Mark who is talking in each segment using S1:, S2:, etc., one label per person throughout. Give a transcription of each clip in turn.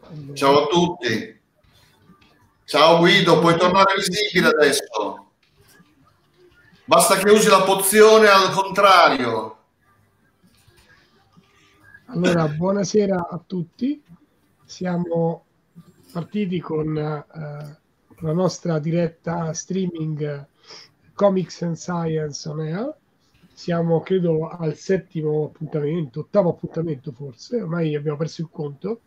S1: Allora.
S2: Ciao a tutti. Ciao Guido, puoi tornare visibile adesso. Basta che usi la pozione al contrario.
S1: Allora, buonasera a tutti. Siamo partiti con la nostra diretta streaming Comics and Science on Air. Siamo, credo, al ottavo appuntamento forse, ormai abbiamo perso il conto.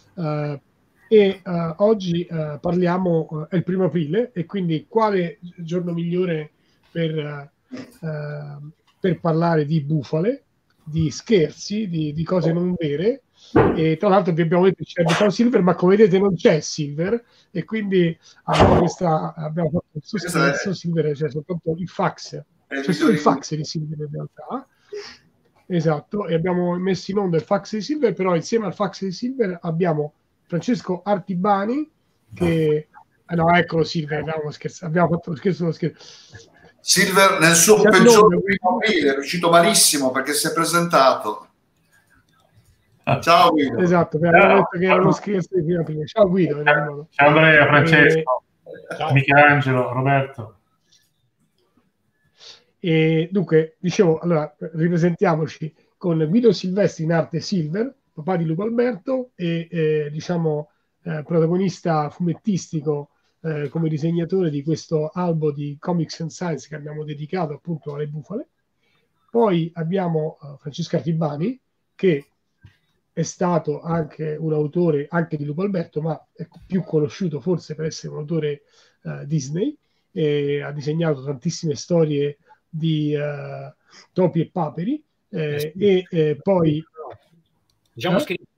S1: Oggi parliamo, è il 1° aprile, e quindi quale giorno migliore per parlare di bufale, di scherzi, di cose non vere. E tra l'altro vi abbiamo detto che c'è Silver, ma come vedete non c'è Silver, e quindi abbiamo fatto il suspenso. Silver c'è soltanto il fax, c'è solo il fax di Silver in realtà. Esatto, e abbiamo messo in onda il fax di Silver, però insieme al fax di Silver abbiamo Francesco Artibani che... no, eccolo Silver, abbiamo fatto lo scherzo.
S2: Silver nel suo peggiore aprile è riuscito malissimo perché si è presentato. Ciao Guido.
S1: Esatto, abbiamo detto che era uno scherzo di 1° aprile. Ciao Guido.
S3: Ciao Andrea, Francesco, Michelangelo, Roberto.
S1: E dunque, dicevo, allora ripresentiamoci con Guido Silvestri in arte Silver, papà di Lupo Alberto e protagonista fumettistico come disegnatore di questo albo di Comics and Science che abbiamo dedicato appunto alle bufale. Poi abbiamo Francesco Artibani, che è stato anche un autore anche di Lupo Alberto, ma è più conosciuto forse per essere un autore Disney, e ha disegnato tantissime storie di topi e paperi, poi
S4: diciamo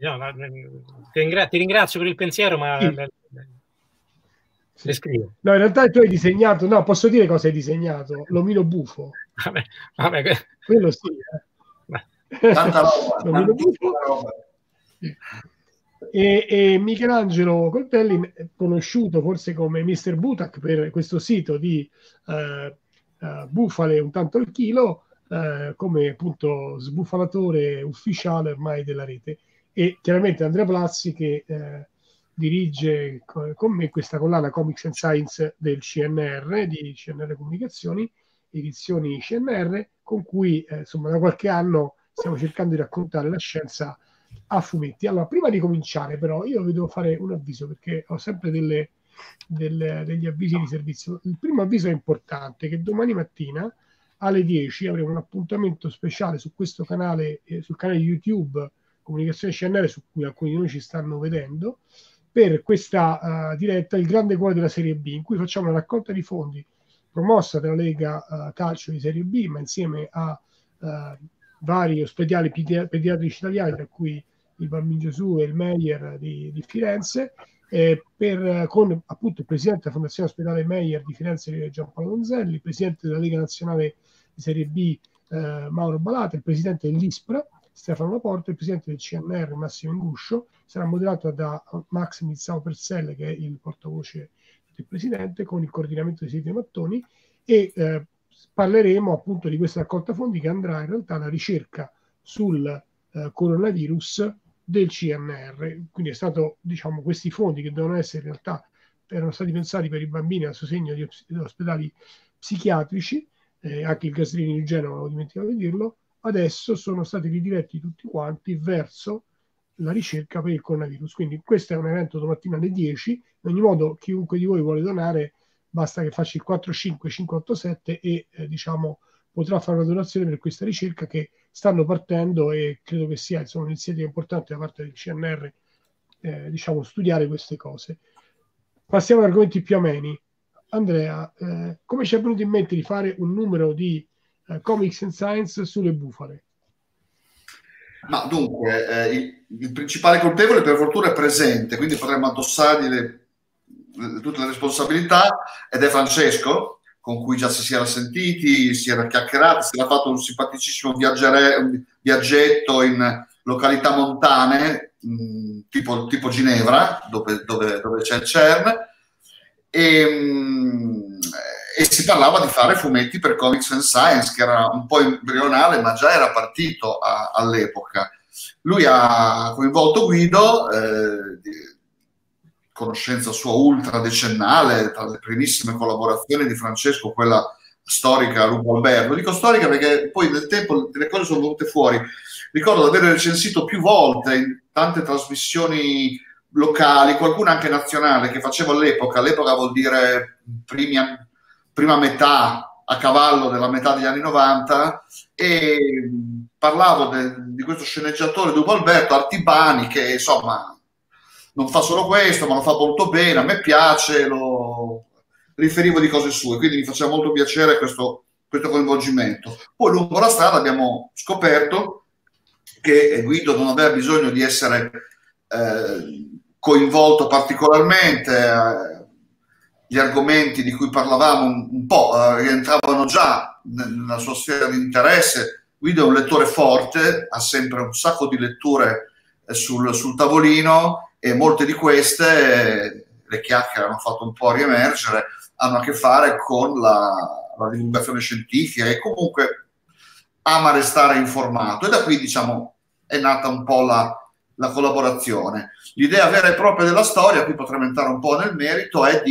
S4: ti ringrazio per il pensiero, ma le scrivo.
S1: No, in realtà tu hai disegnato, no, posso dire cosa hai disegnato? L'omino bufo.
S4: Vabbè.
S1: Quello sì.
S2: Tanta roba,
S1: l'omino bufo.
S2: roba.
S1: E Michelangelo Coltelli, conosciuto forse come Mr. Butak per questo sito di bufale un tanto al chilo, come appunto sbufalatore ufficiale ormai della rete, e chiaramente Andrea Plazzi che dirige con me questa collana Comics and Science del CNR, di CNR Comunicazioni, edizioni CNR, con cui insomma da qualche anno stiamo cercando di raccontare la scienza a fumetti. Allora, prima di cominciare però io vi devo fare un avviso, perché ho sempre degli avvisi di servizio. Il primo avviso è importante, che domani mattina alle 10 avremo un appuntamento speciale su questo canale, sul canale YouTube Comunicazione CNR, su cui alcuni di noi ci stanno vedendo, per questa diretta Il Grande Cuore della Serie B, in cui facciamo una raccolta di fondi promossa dalla Lega Calcio di Serie B, ma insieme a vari ospedali pediatrici italiani, tra cui il Bambino Gesù e il Meyer di Firenze, con appunto il presidente della Fondazione Ospedale Meyer di Firenze Giampaolo Donzelli, il presidente della Lega Nazionale di Serie B Mauro Balata, il presidente dell'ISPRA Stefano Laporta, il presidente del CNR Massimo Inguscio. Sarà moderato da Max Mizzao Perselle, che è il portavoce del presidente, con il coordinamento di Silvio Mattoni, e parleremo appunto di questa raccolta fondi che andrà in realtà alla ricerca sul coronavirus del CNR. Quindi è stato, diciamo, questi fondi che devono essere in realtà erano stati pensati per i bambini a sostegno di ospedali psichiatrici, anche il Gasrini di Genova, ho dimenticato di dirlo, adesso sono stati ridiretti tutti quanti verso la ricerca per il coronavirus. Quindi questo è un evento domattina alle 10. In ogni modo, chiunque di voi vuole donare, basta che faccia il 45587 e diciamo potrà fare una donazione per questa ricerca, che stanno partendo, e credo che sia insomma un'iniziativa importante da parte del CNR diciamo studiare queste cose. Passiamo ad argomenti più ameni. Andrea, come ci è venuto in mente di fare un numero di Comics and Science sulle bufale?
S2: Ma dunque, il principale colpevole per fortuna è presente, quindi potremmo addossargli tutte le responsabilità, ed è Francesco, con cui già si era sentiti, si era chiacchierato, si era fatto un simpaticissimo viaggetto in località montane, tipo Ginevra, dove c'è il CERN, e si parlava di fare fumetti per Comics and Science, che era un po' embrionale, ma già era partito all'epoca. Lui ha coinvolto Guido, conoscenza sua ultra decennale, tra le primissime collaborazioni di Francesco, quella storica a Lupo Alberto. Dico storica perché poi nel tempo le cose sono venute fuori. Ricordo di aver recensito più volte in tante trasmissioni locali, qualcuna anche nazionale, che facevo all'epoca. All'epoca vuol dire prima metà, a cavallo della metà degli anni 90, e parlavo di questo sceneggiatore Lupo Alberto Artibani, che insomma non fa solo questo, ma lo fa molto bene, a me piace, lo riferivo di cose sue, quindi mi faceva molto piacere questo coinvolgimento. Poi lungo la strada abbiamo scoperto che Guido non aveva bisogno di essere coinvolto particolarmente, gli argomenti di cui parlavamo un po' rientravano già nella sua sfera di interesse. Guido è un lettore forte, ha sempre un sacco di letture sul tavolino, e molte di queste, le chiacchiere hanno fatto un po' riemergere, hanno a che fare con la divulgazione scientifica, e comunque ama restare informato, e da qui diciamo è nata un po' la collaborazione. L'idea vera e propria della storia, qui potremmo entrare un po' nel merito, è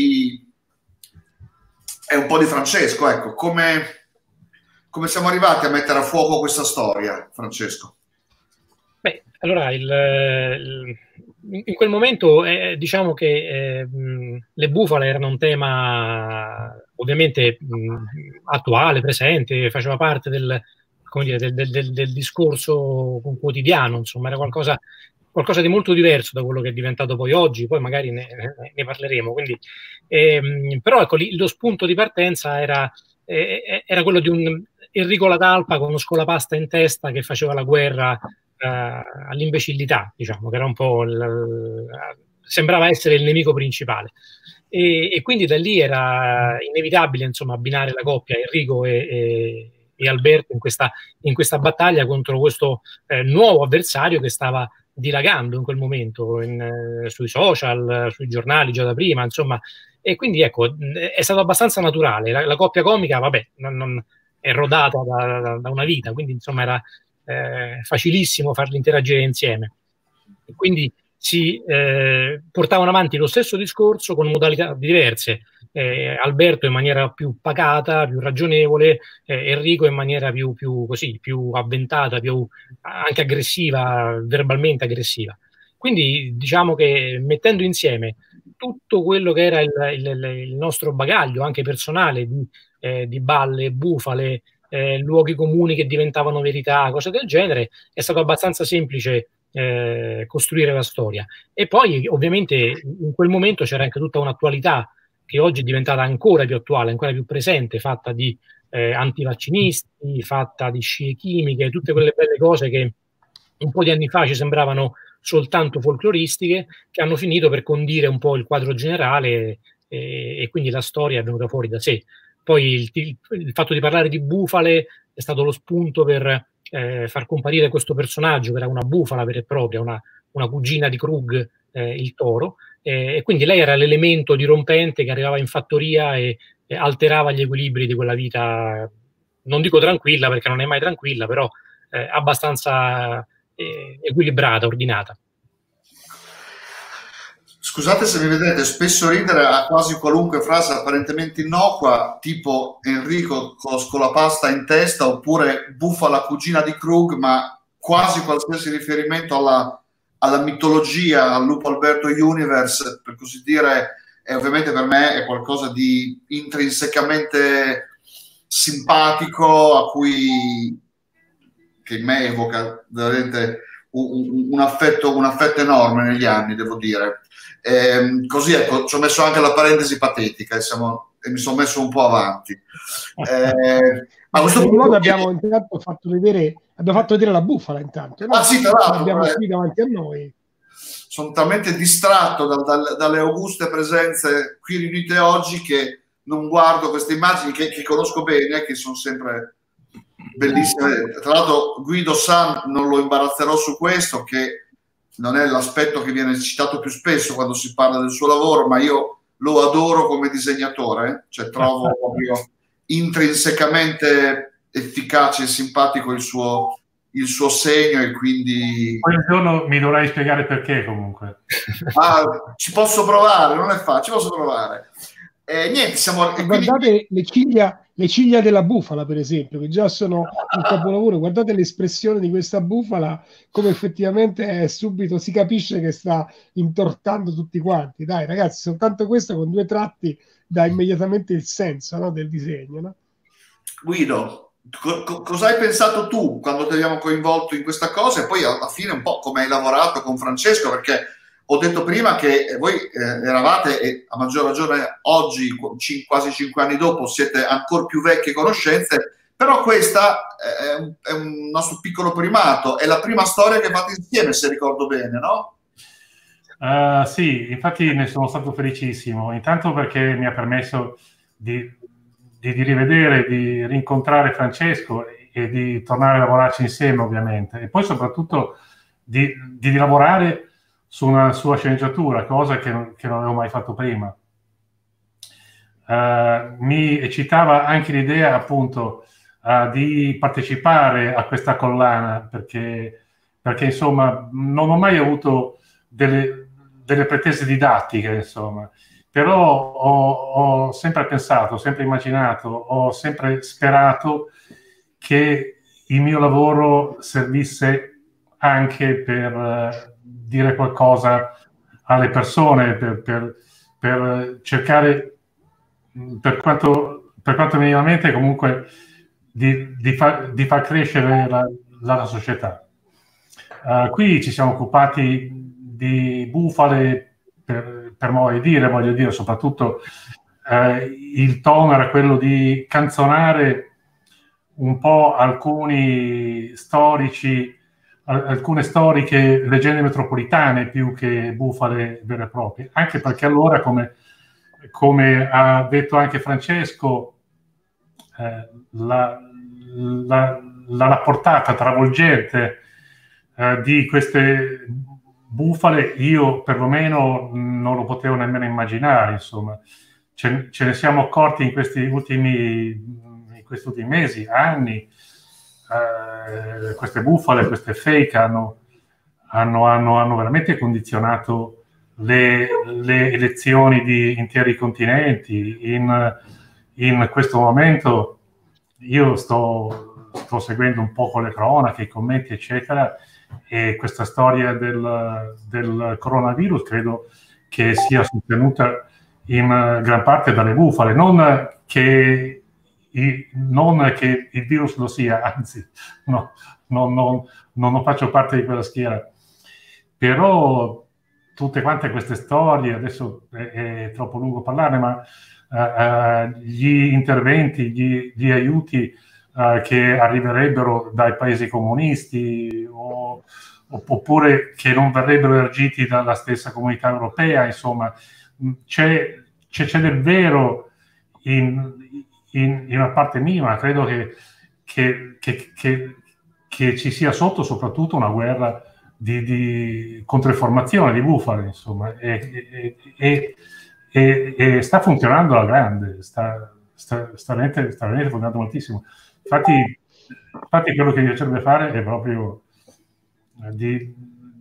S2: un po' di Francesco. Ecco, come siamo arrivati a mettere a fuoco questa storia, Francesco?
S4: Beh, allora in quel momento diciamo che le bufale erano un tema ovviamente attuale, presente, faceva parte del discorso quotidiano, insomma era qualcosa di molto diverso da quello che è diventato poi oggi, poi magari ne parleremo. Quindi, però ecco, lo spunto di partenza era quello di un Enrico Latalpa con uno scolapasta in testa che faceva la guerra all'imbecillità, diciamo, che era un po' sembrava essere il nemico principale, e quindi da lì era inevitabile, insomma, abbinare la coppia Enrico e Alberto in questa battaglia contro questo nuovo avversario che stava dilagando in quel momento sui social, sui giornali già da prima, insomma, e quindi ecco, è stato abbastanza naturale. La coppia comica, vabbè, non è rodata da una vita, quindi insomma era facilissimo farli interagire insieme, e quindi si portavano avanti lo stesso discorso con modalità diverse. Alberto in maniera più pacata, più ragionevole, Enrico in maniera più avventata, più anche aggressiva, verbalmente aggressiva. Quindi diciamo che mettendo insieme tutto quello che era il nostro bagaglio anche personale di balle, bufale, luoghi comuni che diventavano verità, cose del genere, è stato abbastanza semplice costruire la storia. E poi ovviamente in quel momento c'era anche tutta un'attualità che oggi è diventata ancora più attuale, ancora più presente, fatta di antivaccinisti, fatta di scie chimiche, tutte quelle belle cose che un po' di anni fa ci sembravano soltanto folcloristiche, che hanno finito per condire un po' il quadro generale, e quindi la storia è venuta fuori da sé. Poi il fatto di parlare di bufale è stato lo spunto per far comparire questo personaggio, che era una bufala vera e propria, una cugina di Krug, il toro, e quindi lei era l'elemento dirompente che arrivava in fattoria e alterava gli equilibri di quella vita, non dico tranquilla perché non è mai tranquilla, però abbastanza equilibrata, ordinata.
S2: Scusate se mi vedete spesso ridere a quasi qualunque frase apparentemente innocua, tipo Enrico con la pasta in testa, oppure bufala cugina di Krug, ma quasi qualsiasi riferimento alla mitologia, al Lupo Alberto Universe, per così dire, e ovviamente per me è qualcosa di intrinsecamente simpatico, che in me evoca veramente un affetto enorme negli anni, devo dire. Così ecco, ci ho messo anche la parentesi patetica e mi sono messo un po' avanti.
S1: Ma a questo punto abbiamo intanto fatto vedere la bufala intanto, no?
S2: Sì, tra l'altro,
S1: l'abbiamo qui davanti a noi.
S2: Sono talmente distratto dalle auguste presenze qui riunite oggi che non guardo queste immagini che conosco bene, che sono sempre bellissime. Tra l'altro Guido San, non lo imbarazzerò su questo, che non è l'aspetto che viene citato più spesso quando si parla del suo lavoro, ma io lo adoro come disegnatore, cioè trovo proprio intrinsecamente efficace e simpatico il suo il suo segno e quindi...
S3: Quel giorno mi dovrai spiegare perché comunque.
S2: Ci posso provare, non è facile, ci posso provare. Niente,
S1: guardate le ciglia della bufala, per esempio, che già sono un capolavoro. Guardate l'espressione di questa bufala, come effettivamente subito si capisce che sta intortando tutti quanti. Dai, ragazzi, soltanto questo con 2 tratti dà immediatamente il senso, no, del disegno, no?
S2: Guido, cosa hai pensato tu quando ti abbiamo coinvolto in questa cosa, e poi alla fine un po' come hai lavorato con Francesco, perché ho detto prima che voi eravate, e a maggior ragione oggi, quasi 5 anni dopo, siete ancora più vecchie conoscenze, però questa è un nostro piccolo primato, è la prima storia che fate insieme, se ricordo bene, no?
S3: Sì, infatti ne sono stato felicissimo, intanto perché mi ha permesso di rivedere, di rincontrare Francesco e di tornare a lavorarci insieme, ovviamente, e poi soprattutto di lavorare su una sua sceneggiatura, cosa che non avevo mai fatto prima. Mi eccitava anche l'idea, appunto, di partecipare a questa collana, perché insomma non ho mai avuto delle pretese didattiche, insomma, però ho sempre pensato, ho sempre immaginato, ho sempre sperato che il mio lavoro servisse anche per dire qualcosa alle persone, per cercare, per quanto minimamente, comunque di far crescere la società. Qui ci siamo occupati di bufale per modo di dire, voglio dire, soprattutto il tono era quello di canzonare un po' alcuni storici, alcune storiche leggende metropolitane più che bufale vere e proprie, anche perché allora, come ha detto anche Francesco, la portata travolgente di queste bufale io perlomeno non lo potevo nemmeno immaginare, insomma. Ce ne siamo accorti in questi ultimi mesi, anni. Queste bufale, queste fake hanno veramente condizionato le elezioni di interi continenti. In questo momento io sto seguendo un po' con le cronache, i commenti, eccetera, e questa storia del coronavirus credo che sia sostenuta in gran parte dalle bufale, non che il virus lo sia, anzi no, non faccio parte di quella schiera, però tutte quante queste storie, adesso è troppo lungo parlarne, ma gli interventi, gli aiuti che arriverebbero dai paesi comunisti oppure che non verrebbero elargiti dalla stessa comunità europea, insomma, c'è del vero in una parte minima. Credo che ci sia sotto soprattutto una guerra di controinformazione, di bufale, insomma, e sta funzionando alla grande, sta veramente funzionando moltissimo. Infatti quello che mi piacerebbe fare è proprio di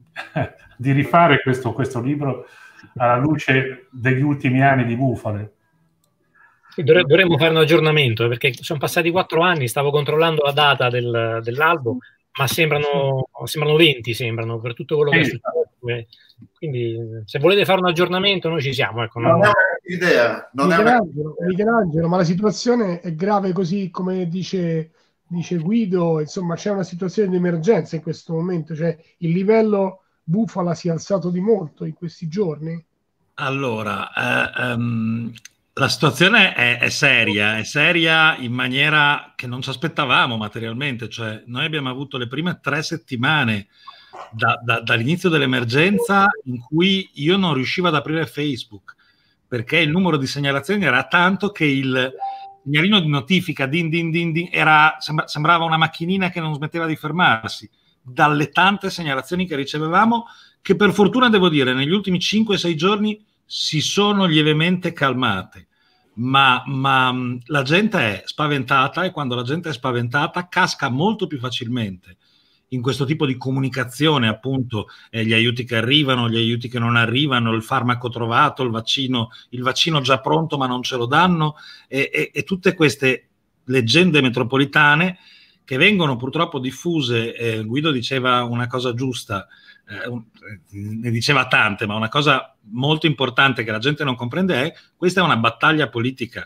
S3: rifare questo libro alla luce degli ultimi anni di bufale.
S4: Dovremmo fare un aggiornamento, perché sono passati 4 anni, stavo controllando la data dell'albo, ma sembrano 20, per tutto quello che è successo. Quindi se volete fare un aggiornamento noi ci siamo. Ecco,
S2: non è un'idea.
S1: Michelangelo, ma la situazione è grave così come dice Guido, insomma c'è una situazione di emergenza in questo momento, cioè il livello bufala si è alzato di molto in questi giorni?
S5: Allora, la situazione è seria in maniera che non ci aspettavamo materialmente, cioè noi abbiamo avuto le prime 3 settimane dall'inizio dell'emergenza in cui io non riuscivo ad aprire Facebook perché il numero di segnalazioni era tanto che il segnalino di notifica din din din din sembrava una macchinina che non smetteva di fermarsi dalle tante segnalazioni che ricevevamo, che per fortuna devo dire negli ultimi 5-6 giorni si sono lievemente calmate, ma la gente è spaventata, e quando la gente è spaventata casca molto più facilmente in questo tipo di comunicazione, appunto, gli aiuti che arrivano, gli aiuti che non arrivano, il farmaco trovato, il vaccino già pronto ma non ce lo danno, e tutte queste leggende metropolitane che vengono purtroppo diffuse. Guido diceva una cosa giusta, ne diceva tante, ma una cosa molto importante che la gente non comprende è: questa è una battaglia politica.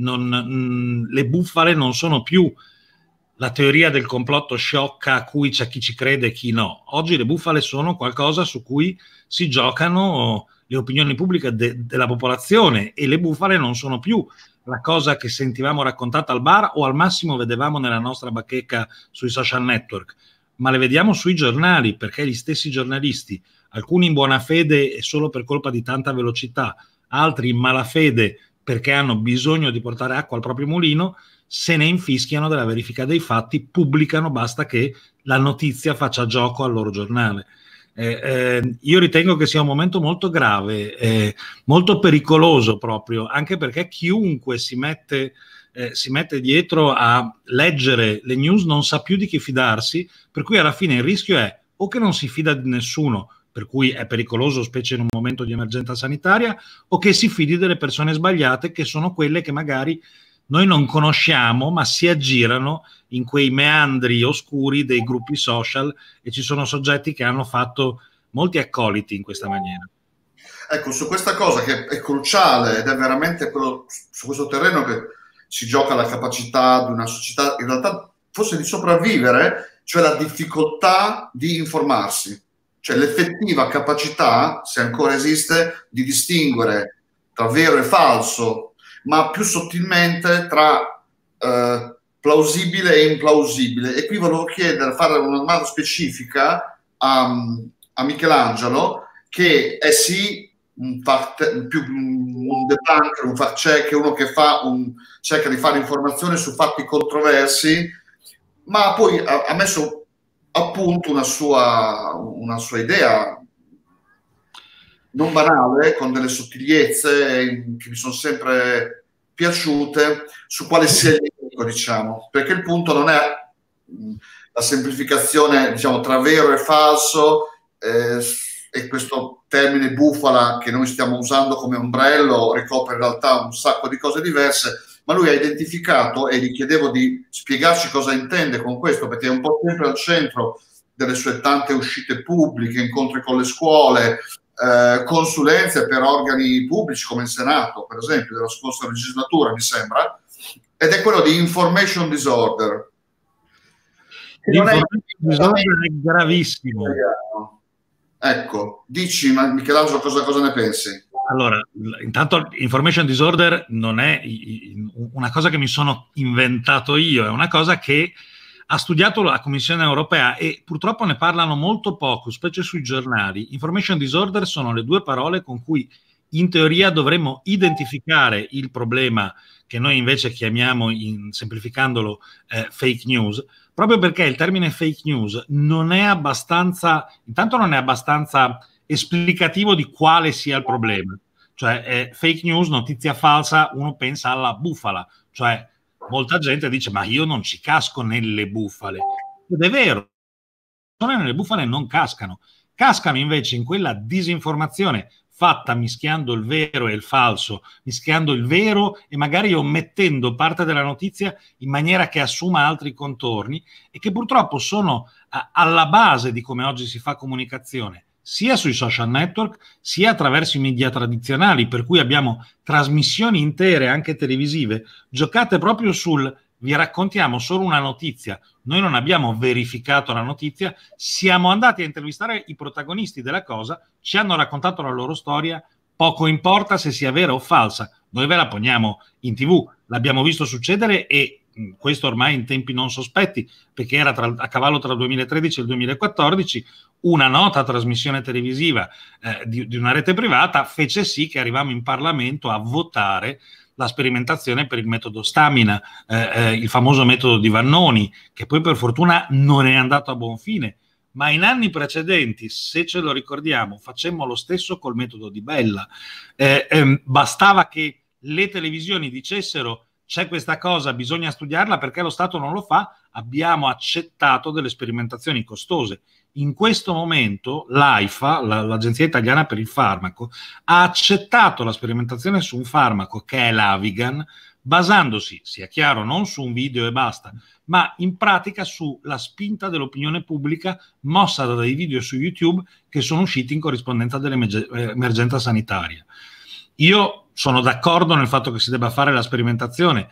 S5: Le bufale non sono più la teoria del complotto sciocca a cui c'è chi ci crede e chi no. Oggi le bufale sono qualcosa su cui si giocano le opinioni pubbliche della popolazione, e le bufale non sono più la cosa che sentivamo raccontata al bar o al massimo vedevamo nella nostra bacheca sui social network, ma le vediamo sui giornali, perché gli stessi giornalisti, alcuni in buona fede e solo per colpa di tanta velocità, altri in malafede perché hanno bisogno di portare acqua al proprio mulino, se ne infischiano della verifica dei fatti, pubblicano, basta che la notizia faccia gioco al loro giornale. Io ritengo che sia un momento molto grave, molto pericoloso proprio, anche perché chiunque si mette dietro a leggere le news non sa più di chi fidarsi, per cui alla fine il rischio è o che non si fida di nessuno, per cui è pericoloso specie in un momento di emergenza sanitaria, o che si fidi delle persone sbagliate, che sono quelle che magari noi non conosciamo, ma si aggirano in quei meandri oscuri dei gruppi social, e ci sono soggetti che hanno fatto molti accoliti in questa maniera.
S2: Ecco, su questa cosa che è cruciale, ed è veramente quello, su questo terreno che si gioca la capacità di una società, in realtà forse di sopravvivere, cioè la difficoltà di informarsi, cioè l'effettiva capacità, se ancora esiste, di distinguere tra vero e falso, ma più sottilmente tra plausibile e implausibile. E qui volevo fare una domanda specifica a Michelangelo, che è sì un debunker, un fact check, uno che cerca di fare informazioni su fatti controversi, ma poi ha messo a punto una sua idea non banale, con delle sottigliezze che mi sono sempre piaciute, su quale sia il nemico, diciamo, perché il punto non è la semplificazione, diciamo, tra vero e falso, e questo termine bufala che noi stiamo usando come ombrello ricopre in realtà un sacco di cose diverse, ma lui ha identificato, e gli chiedevo di spiegarci cosa intende con questo, perché è un po' sempre al centro delle sue tante uscite pubbliche, incontri con le scuole, consulenze per organi pubblici come il Senato, per esempio, della scorsa legislatura, mi sembra, ed è quello di information disorder.
S5: L'information disorder è gravissimo.
S2: Ecco, dici, Michelangelo, cosa ne pensi?
S5: Allora, intanto information disorder non è una cosa che mi sono inventato io, è una cosa che ha studiato la Commissione europea, e purtroppo ne parlano molto poco, specie sui giornali. Information disorder sono le due parole con cui in teoria dovremmo identificare il problema, che noi invece chiamiamo, semplificandolo, fake news, proprio perché il termine fake news non è abbastanza, intanto non è abbastanza esplicativo di quale sia il problema. Cioè, fake news, notizia falsa, uno pensa alla bufala, cioè molta gente dice: ma io non ci casco nelle bufale. Ed è vero, le persone nelle bufale non cascano invece in quella disinformazione fatta mischiando il vero e il falso, mischiando il vero e magari omettendo parte della notizia in maniera che assuma altri contorni, e che purtroppo sono alla base di come oggi si fa comunicazione, sia sui social network, sia attraverso i media tradizionali, per cui abbiamo trasmissioni intere, anche televisive, giocate proprio sul vi raccontiamo solo una notizia, noi non abbiamo verificato la notizia, siamo andati a intervistare i protagonisti della cosa, ci hanno raccontato la loro storia, poco importa se sia vera o falsa, noi ve la poniamo in TV, l'abbiamo visto succedere, e questo ormai in tempi non sospetti, perché era a cavallo tra il 2013 e il 2014, una nota trasmissione televisiva di una rete privata fece sì che arrivammo in Parlamento a votare la sperimentazione per il metodo Stamina, il famoso metodo di Vannoni, che poi per fortuna non è andato a buon fine, ma in anni precedenti, se ce lo ricordiamo, facemmo lo stesso col metodo Di Bella. Bastava che le televisioni dicessero c'è questa cosa, bisogna studiarla perché lo Stato non lo fa, abbiamo accettato delle sperimentazioni costose. In questo momento l'AIFA, l'Agenzia Italiana per il Farmaco, ha accettato la sperimentazione su un farmaco che è l'Avigan, basandosi, sia chiaro, non su un video e basta, ma in pratica sulla spinta dell'opinione pubblica mossa da dei video su YouTube che sono usciti in corrispondenza dell'emergenza sanitaria. Io sono d'accordo nel fatto che si debba fare la sperimentazione,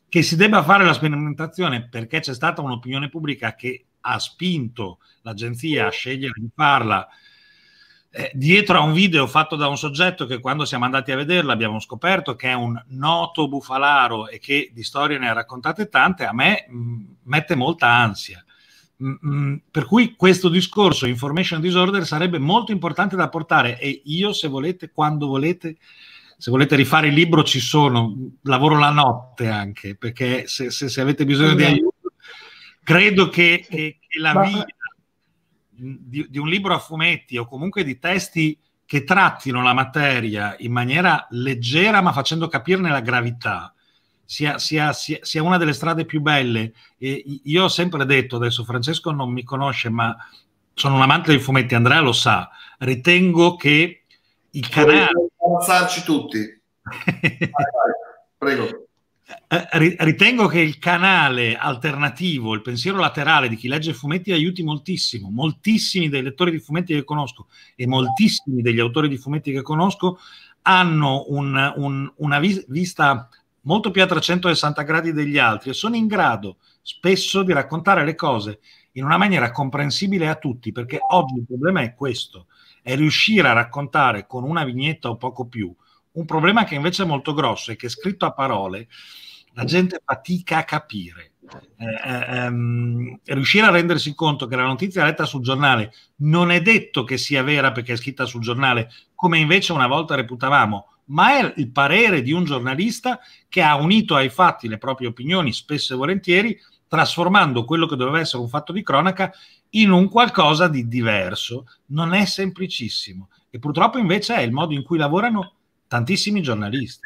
S5: perché c'è stata un'opinione pubblica che ha spinto l'agenzia a scegliere di farla dietro a un video fatto da un soggetto che, quando siamo andati a vederlo, abbiamo scoperto che è un noto bufalaro e che di storie ne ha raccontate tante. A me mette molta ansia. Per cui questo discorso information disorder sarebbe molto importante da portare, e io, se volete, quando volete, se volete rifare il libro, ci sono, lavoro la notte anche, perché se avete bisogno di aiuto, credo che la via di un libro a fumetti, o comunque di testi che trattino la materia in maniera leggera ma facendo capirne la gravità, sia una delle strade più belle. E io ho sempre detto, adesso Francesco non mi conosce, ma sono un amante dei fumetti, Andrea lo sa, ritengo che il canale...
S2: Avanzarci tutti. Vai, prego.
S5: Ritengo che il canale alternativo, il pensiero laterale di chi legge fumetti aiuti moltissimo. Moltissimi dei lettori di fumetti che conosco e moltissimi degli autori di fumetti che conosco hanno una vista molto più a 360 gradi degli altri e sono in grado spesso di raccontare le cose in una maniera comprensibile a tutti, perché oggi il problema è questo, è riuscire a raccontare con una vignetta o poco più un problema che invece è molto grosso e che, scritto a parole, la gente fatica a capire. Riuscire a rendersi conto che la notizia letta sul giornale non è detto che sia vera perché è scritta sul giornale, come invece una volta reputavamo, ma è il parere di un giornalista che ha unito ai fatti le proprie opinioni, spesso e volentieri, trasformando quello che doveva essere un fatto di cronaca in un qualcosa di diverso. Non è semplicissimo, e purtroppo invece è il modo in cui lavorano tantissimi giornalisti.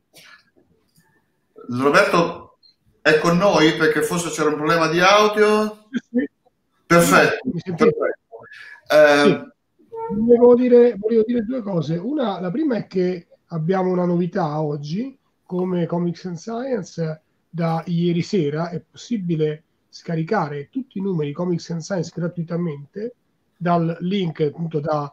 S2: Roberto è con noi, perché forse c'era un problema di audio. Perfetto.
S1: Volevo dire due cose. La prima è che abbiamo una novità oggi, come Comics and Science. Da ieri sera è possibile scaricare tutti i numeri Comics and Science gratuitamente dal link, appunto, da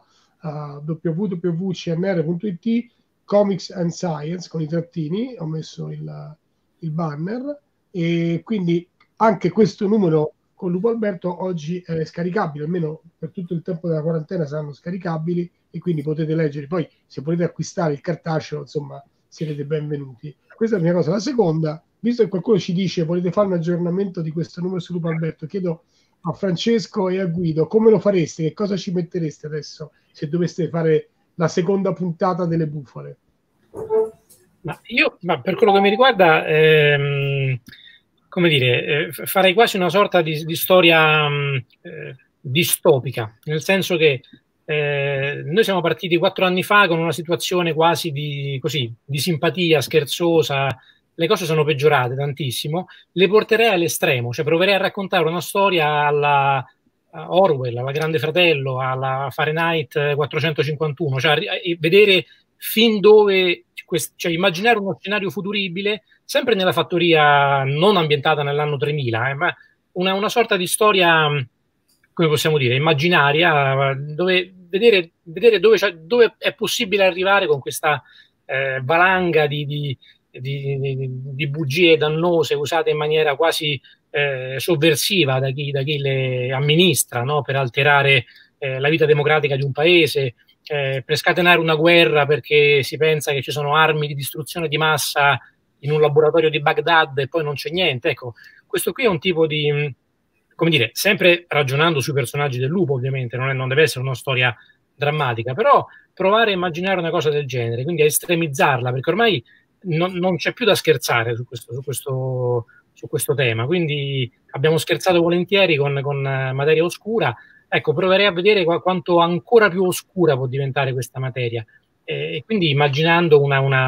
S1: www.cnr.it Comics and Science con i trattini. Ho messo il banner, e quindi anche questo numero con Lupo Alberto oggi è scaricabile, almeno per tutto il tempo della quarantena saranno scaricabili, e quindi potete leggere. Poi, se potete acquistare il cartaceo, insomma, sarete benvenuti. Questa è la prima cosa. La seconda, visto che qualcuno ci dice volete fare un aggiornamento di questo numero su Lupo Alberto, chiedo a Francesco e a Guido come lo fareste, che cosa ci mettereste adesso se doveste fare la seconda puntata delle bufale.
S4: Ma per quello che mi riguarda, come dire, farei quasi una sorta di storia distopica, nel senso che noi siamo partiti 4 anni fa con una situazione quasi di simpatia scherzosa. Le cose sono peggiorate tantissimo, le porterei all'estremo, cioè proverei a raccontare una storia alla Orwell, alla Grande Fratello, alla Fahrenheit 451, cioè vedere fin dove, cioè immaginare uno scenario futuribile, sempre nella fattoria non ambientata nell'anno 3000, ma una sorta di storia, come possiamo dire, immaginaria, dove vedere dove è possibile arrivare con questa valanga di bugie dannose usate in maniera quasi sovversiva da chi le amministra, no? Per alterare la vita democratica di un paese, per scatenare una guerra perché si pensa che ci sono armi di distruzione di massa in un laboratorio di Baghdad e poi non c'è niente. Ecco, questo qui è un tipo di, come dire, sempre ragionando sui personaggi del lupo, ovviamente, non deve essere una storia drammatica, però provare a immaginare una cosa del genere, quindi a estremizzarla, perché ormai non c'è più da scherzare su questo tema, quindi abbiamo scherzato volentieri con materia oscura. Ecco, proverei a vedere quanto ancora più oscura può diventare questa materia, e quindi immaginando una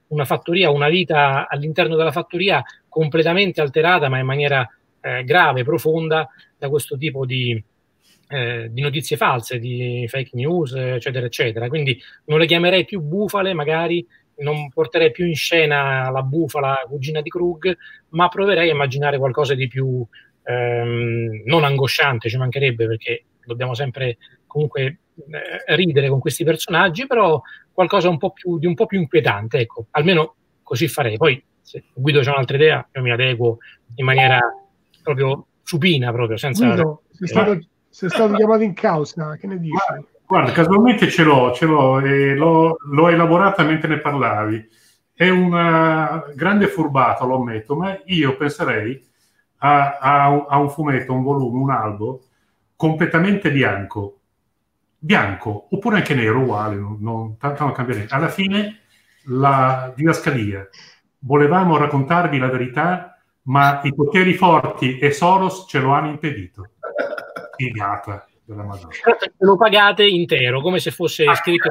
S4: una fattoria, una vita all'interno della fattoria completamente alterata, ma in maniera grave, profonda, da questo tipo di notizie false, di fake news, eccetera, eccetera. Quindi non le chiamerei più bufale, magari non porterei più in scena la bufala cugina di Krug, ma proverei a immaginare qualcosa di più non angosciante, ci mancherebbe, perché dobbiamo sempre comunque ridere con questi personaggi, però qualcosa un po' più inquietante, ecco, almeno così farei. Poi se Guido c'ha un'altra idea, io mi adeguo in maniera proprio supina, proprio senza...
S1: Guido, sei stato chiamato in causa, che ne dici?
S3: Guarda, casualmente ce l'ho e l'ho elaborata mentre ne parlavi. È una grande furbata, lo ammetto, ma io penserei a un fumetto, un volume, un albo completamente bianco, oppure anche nero, uguale, tanto non cambia niente. Alla fine la didascalia: volevamo raccontarvi la verità, ma i poteri forti e Soros ce lo hanno impedito. Figata della Madonna.
S4: Lo pagate intero, come se fosse scritto.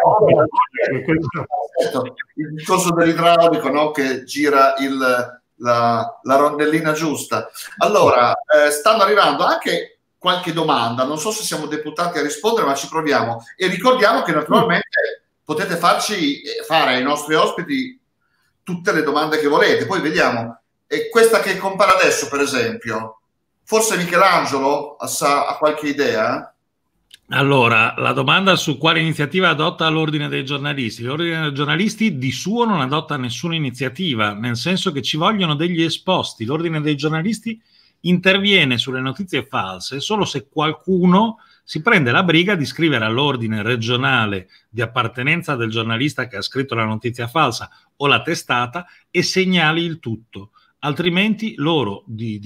S2: Il discorso dell'idraulico, no? Che gira la rondellina giusta. Allora, stanno arrivando anche qualche domanda, non so se siamo deputati a rispondere, ma ci proviamo, e ricordiamo che naturalmente potete fare ai nostri ospiti tutte le domande che volete, poi vediamo. E questa che compare adesso, per esempio, forse Michelangelo ha qualche idea?
S5: Allora, la domanda su quale iniziativa adotta l'Ordine dei giornalisti. L'Ordine dei giornalisti di suo non adotta nessuna iniziativa, nel senso che ci vogliono degli esposti. L'Ordine dei giornalisti interviene sulle notizie false solo se qualcuno si prende la briga di scrivere all'ordine regionale di appartenenza del giornalista che ha scritto la notizia falsa o la testata e segnali il tutto. Altrimenti loro di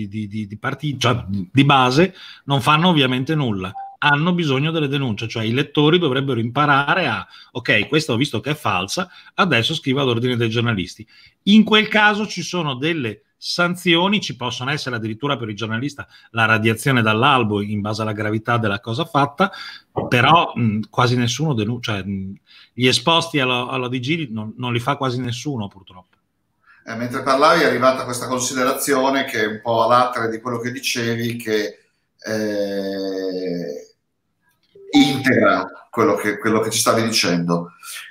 S5: base non fanno ovviamente nulla. Hanno bisogno delle denunce, cioè i lettori dovrebbero imparare ok, questa ho visto che è falsa, adesso scrivo all'ordine dei giornalisti. In quel caso ci sono delle sanzioni, ci possono essere addirittura per il giornalista la radiazione dall'albo in base alla gravità della cosa fatta, però quasi nessuno denuncia, cioè, gli esposti alla DG non li fa quasi nessuno, purtroppo.
S2: Mentre parlavi è arrivata questa considerazione che è un po' all'altro di quello che dicevi, che integra quello che ci stavi dicendo.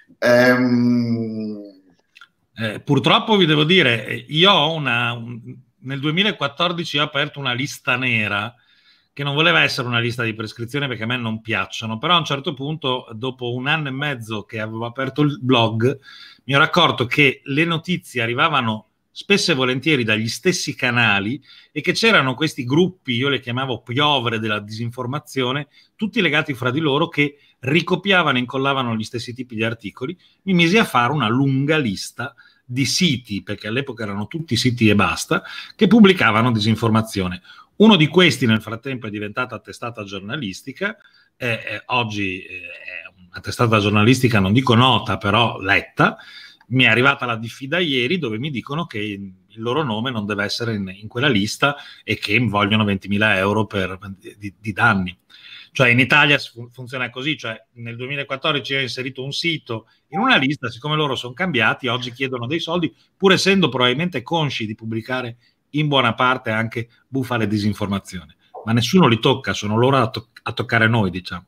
S5: Purtroppo vi devo dire, io nel 2014 ho aperto una lista nera che non voleva essere una lista di prescrizione perché a me non piacciono, però a un certo punto, dopo 1 anno e mezzo che avevo aperto il blog, mi ero accorto che le notizie arrivavano spesso e volentieri dagli stessi canali e che c'erano questi gruppi, io le chiamavo piovre della disinformazione, tutti legati fra di loro, che ricopiavano e incollavano gli stessi tipi di articoli. Mi misi a fare una lunga lista di siti, perché all'epoca erano tutti siti e basta, che pubblicavano disinformazione. Uno di questi nel frattempo è diventata testata giornalistica, oggi è una testata giornalistica, non dico nota, però letta. Mi è arrivata la diffida ieri dove mi dicono che il loro nome non deve essere in quella lista e che vogliono 20.000 euro di danni. Cioè in Italia funziona così, cioè nel 2014 ho inserito un sito in una lista, siccome loro sono cambiati, oggi chiedono dei soldi, pur essendo probabilmente consci di pubblicare in buona parte anche bufale disinformazione. Ma nessuno li tocca, sono loro a toccare noi, diciamo.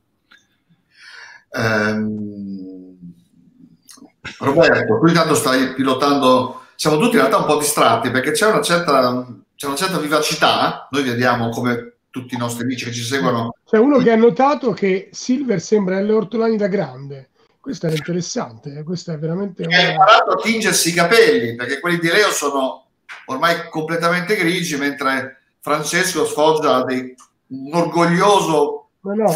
S2: Roberto, tu intanto stai pilotando, siamo tutti in realtà un po' distratti perché c'è una certa vivacità, noi vediamo come tutti i nostri amici che ci seguono.
S1: C'è uno che ha notato che Silver sembra alle ortolani da grande, questo è interessante, questo è veramente...
S2: Ha imparato a tingersi i capelli, perché quelli di Leo sono ormai completamente grigi, mentre Francesco sfoggia un orgoglioso...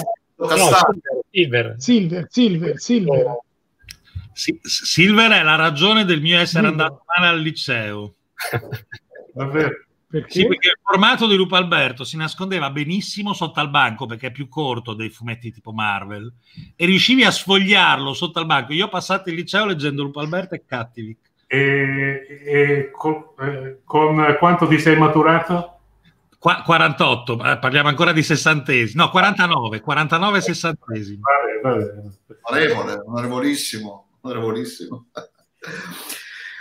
S1: Silver.
S5: Silver è la ragione del mio essere andato male al liceo.
S3: Davvero?
S1: Perché?
S5: Sì, perché il formato di Lupo Alberto si nascondeva benissimo sotto al banco perché è più corto dei fumetti tipo Marvel e riuscivi a sfogliarlo sotto al banco. Io ho passato il liceo leggendo Lupo Alberto e Cattivic.
S3: E con quanto ti sei maturato?
S5: 48, parliamo ancora di sessantesimi, no, 49 sessantesimi.
S2: Onorevolissimo.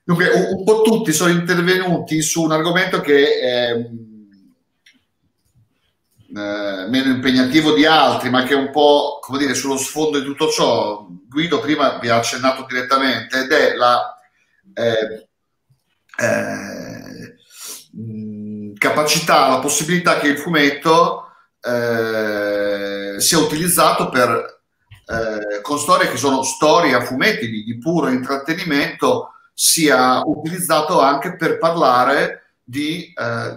S2: Dunque, un po' tutti sono intervenuti su un argomento che è meno impegnativo di altri, ma che è un po', come dire, sullo sfondo di tutto ciò. Guido prima vi ha accennato direttamente, ed è la capacità, la possibilità che il fumetto sia utilizzato con storie che sono storie a fumetti di puro intrattenimento, sia utilizzato anche per parlare di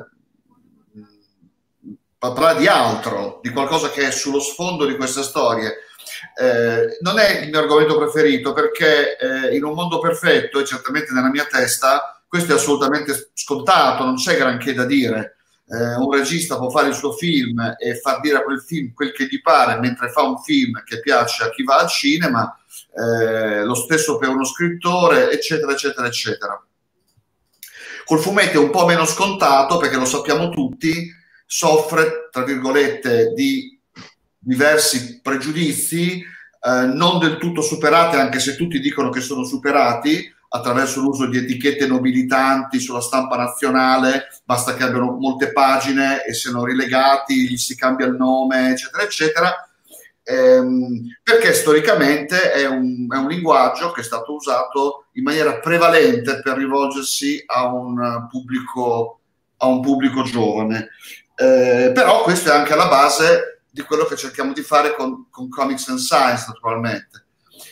S2: altro, di qualcosa che è sullo sfondo di queste storie. Non è il mio argomento preferito, perché in un mondo perfetto, e certamente nella mia testa, questo è assolutamente scontato, non c'è granché da dire. Un regista può fare il suo film e far dire a quel film quel che gli pare mentre fa un film che piace a chi va al cinema, lo stesso per uno scrittore, eccetera, eccetera, eccetera. Col fumetto è un po' meno scontato, perché lo sappiamo tutti, soffre, tra virgolette, di diversi pregiudizi, non del tutto superati, anche se tutti dicono che sono superati, attraverso l'uso di etichette nobilitanti sulla stampa nazionale. Basta che abbiano molte pagine e siano rilegati, gli si cambia il nome, eccetera, eccetera, perché storicamente è un linguaggio che è stato usato in maniera prevalente per rivolgersi a un pubblico giovane. Però questo è anche alla base di quello che cerchiamo di fare con Comics and Science, naturalmente.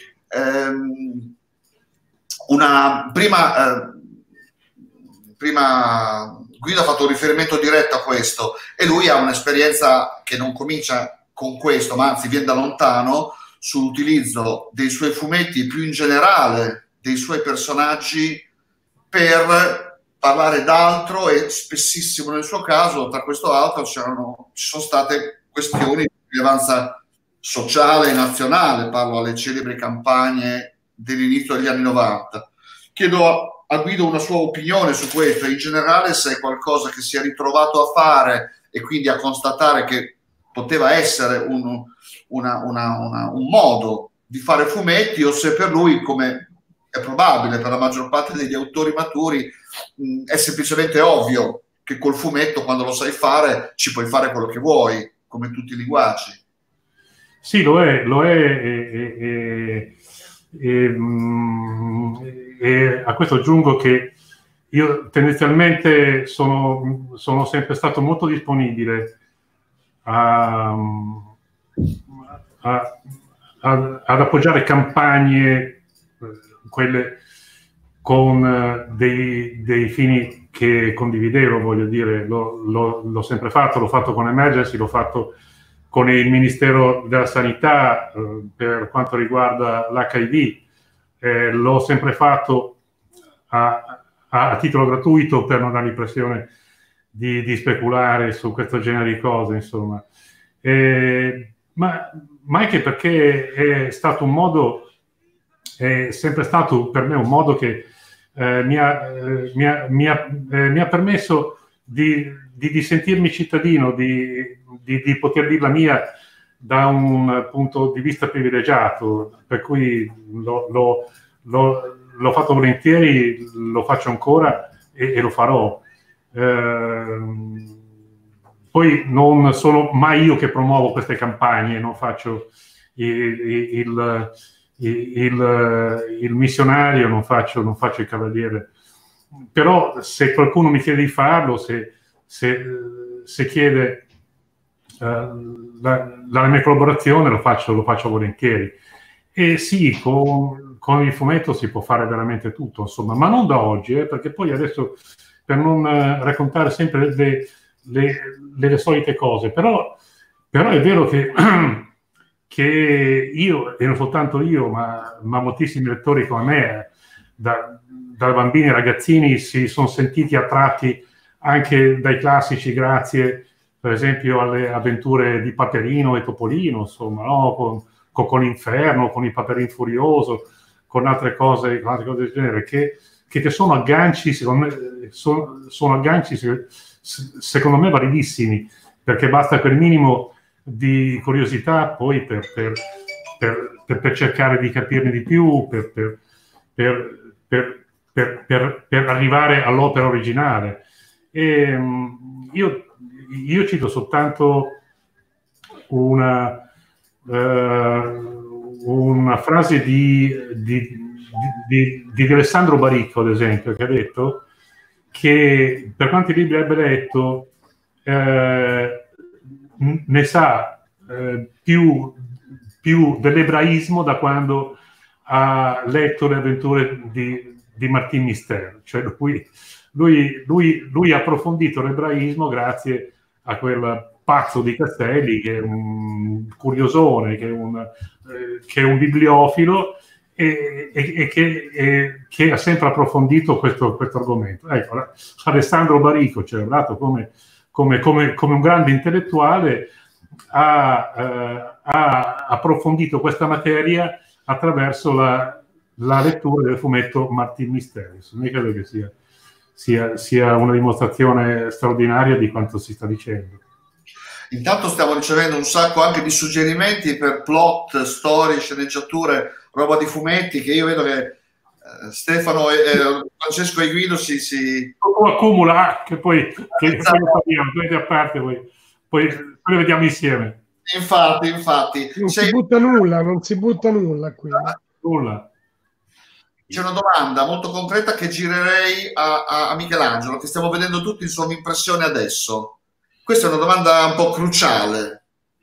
S2: Prima Guido ha fatto un riferimento diretto a questo, e lui ha un'esperienza che non comincia con questo, ma anzi viene da lontano, sull'utilizzo dei suoi fumetti, più in generale dei suoi personaggi, per parlare d'altro, e spessissimo nel suo caso, tra questo altro, ci sono state questioni di rilevanza sociale e nazionale. Parlo alle celebri campagne dell'inizio degli anni 90. Chiedo a Guido una sua opinione su questo, e in generale se è qualcosa che si è ritrovato a fare, e quindi a constatare che poteva essere un modo di fare fumetti, o se per lui, come è probabile per la maggior parte degli autori maturi, è semplicemente ovvio che col fumetto, quando lo sai fare, ci puoi fare quello che vuoi, come tutti i linguaggi.
S3: Sì, lo è, e a questo aggiungo che io tendenzialmente sono sempre stato molto disponibile ad appoggiare campagne, quelle con dei fini che condividevo, voglio dire. L'ho sempre fatto, l'ho fatto con Emergency, l'ho fatto con il Ministero della Sanità per quanto riguarda l'HIV, l'ho sempre fatto a titolo gratuito, per non dare l'impressione di speculare su questo genere di cose, insomma. Ma anche perché è stato un modo, è sempre stato per me un modo che mi ha permesso di sentirmi cittadino, di poter dire la mia da un punto di vista privilegiato, per cui l'ho fatto volentieri, lo faccio ancora e lo farò. Poi non sono mai io che promuovo queste campagne, non faccio il missionario, non faccio il cavaliere. Però se qualcuno mi chiede di farlo, se chiede la mia collaborazione, lo faccio volentieri. E sì, con il fumetto si può fare veramente tutto, insomma, ma non da oggi, perché poi adesso, per non raccontare sempre le solite cose, però è vero che io, e non soltanto io, ma moltissimi lettori come me, da bambini e ragazzini, si sono sentiti attratti anche dai classici, grazie per esempio alle avventure di Paperino e Topolino, insomma, no? Con l'Inferno, con il Paperin Furioso, con altre cose del genere, che sono agganci, secondo me, sono agganci secondo me validissimi, perché basta quel minimo di curiosità poi per cercare di capirne di più, per per arrivare all'opera originale. E, io cito soltanto una frase di Alessandro Baricco, ad esempio, che ha detto che per quanti libri abbia letto ne sa più dell'ebraismo da quando ha letto le avventure di Martin Mister. Cioè lui ha approfondito l'ebraismo grazie a quel pazzo di Castelli, che è un curiosone, che è un bibliofilo e che ha sempre approfondito questo argomento. Ecco, Alessandro Baricco, cioè, come un grande intellettuale, ha approfondito questa materia attraverso la lettura del fumetto Martin Mysterious. Mi credo che sia una dimostrazione straordinaria di quanto si sta dicendo.
S2: Intanto stiamo ricevendo un sacco anche di suggerimenti per plot, storie, sceneggiature, roba di fumetti, che io vedo che Stefano, Francesco e Guido si
S3: accumula, che poi lo parliamo, a parte, poi le vediamo insieme.
S2: Infatti.
S1: Non si butta nulla qui.
S3: Nulla.
S2: C'è una domanda molto concreta che girerei a Michelangelo, che stiamo vedendo tutti in sovrimpressione adesso. Questa è una domanda un po' cruciale.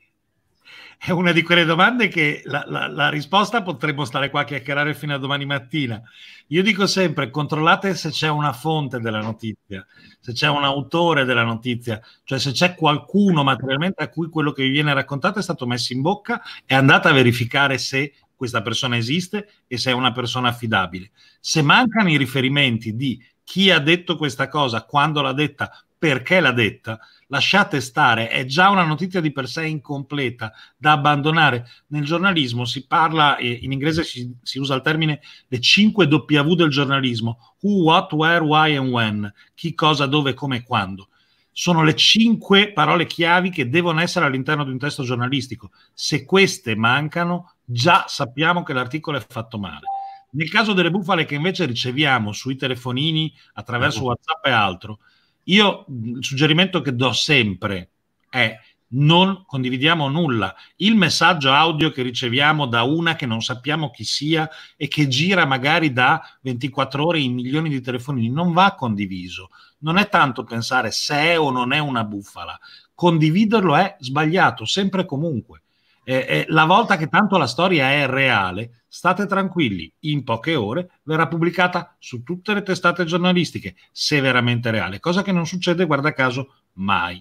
S5: È una di quelle domande che la risposta potremmo stare qua a chiacchierare fino a domani mattina. Io dico sempre: controllate se c'è una fonte della notizia, se c'è un autore della notizia, cioè se c'è qualcuno materialmente a cui quello che vi viene raccontato è stato messo in bocca, e andate a verificare se questa persona esiste e se è una persona affidabile. Se mancano i riferimenti di chi ha detto questa cosa, quando l'ha detta, perché l'ha detta, lasciate stare. È già una notizia di per sé incompleta da abbandonare. Nel giornalismo si parla, in inglese si usa il termine le 5 W del giornalismo: who, what, where, why and when. Chi, cosa, dove, come, quando. Sono le 5 parole chiavi che devono essere all'interno di un testo giornalistico. Se queste mancano, già sappiamo che l'articolo è fatto male. Nel caso delle bufale che invece riceviamo sui telefonini, attraverso WhatsApp e altro, io il suggerimento che do sempre è: non condividiamo nulla. Il messaggio audio che riceviamo da una che non sappiamo chi sia e che gira magari da 24 ore in milioni di telefonini non va condiviso. Non è tanto pensare se è o non è una bufala. Condividerlo è sbagliato, sempre e comunque. La volta che tanto la storia è reale, state tranquilli, in poche ore verrà pubblicata su tutte le testate giornalistiche, se è veramente reale, cosa che non succede, guarda caso, mai.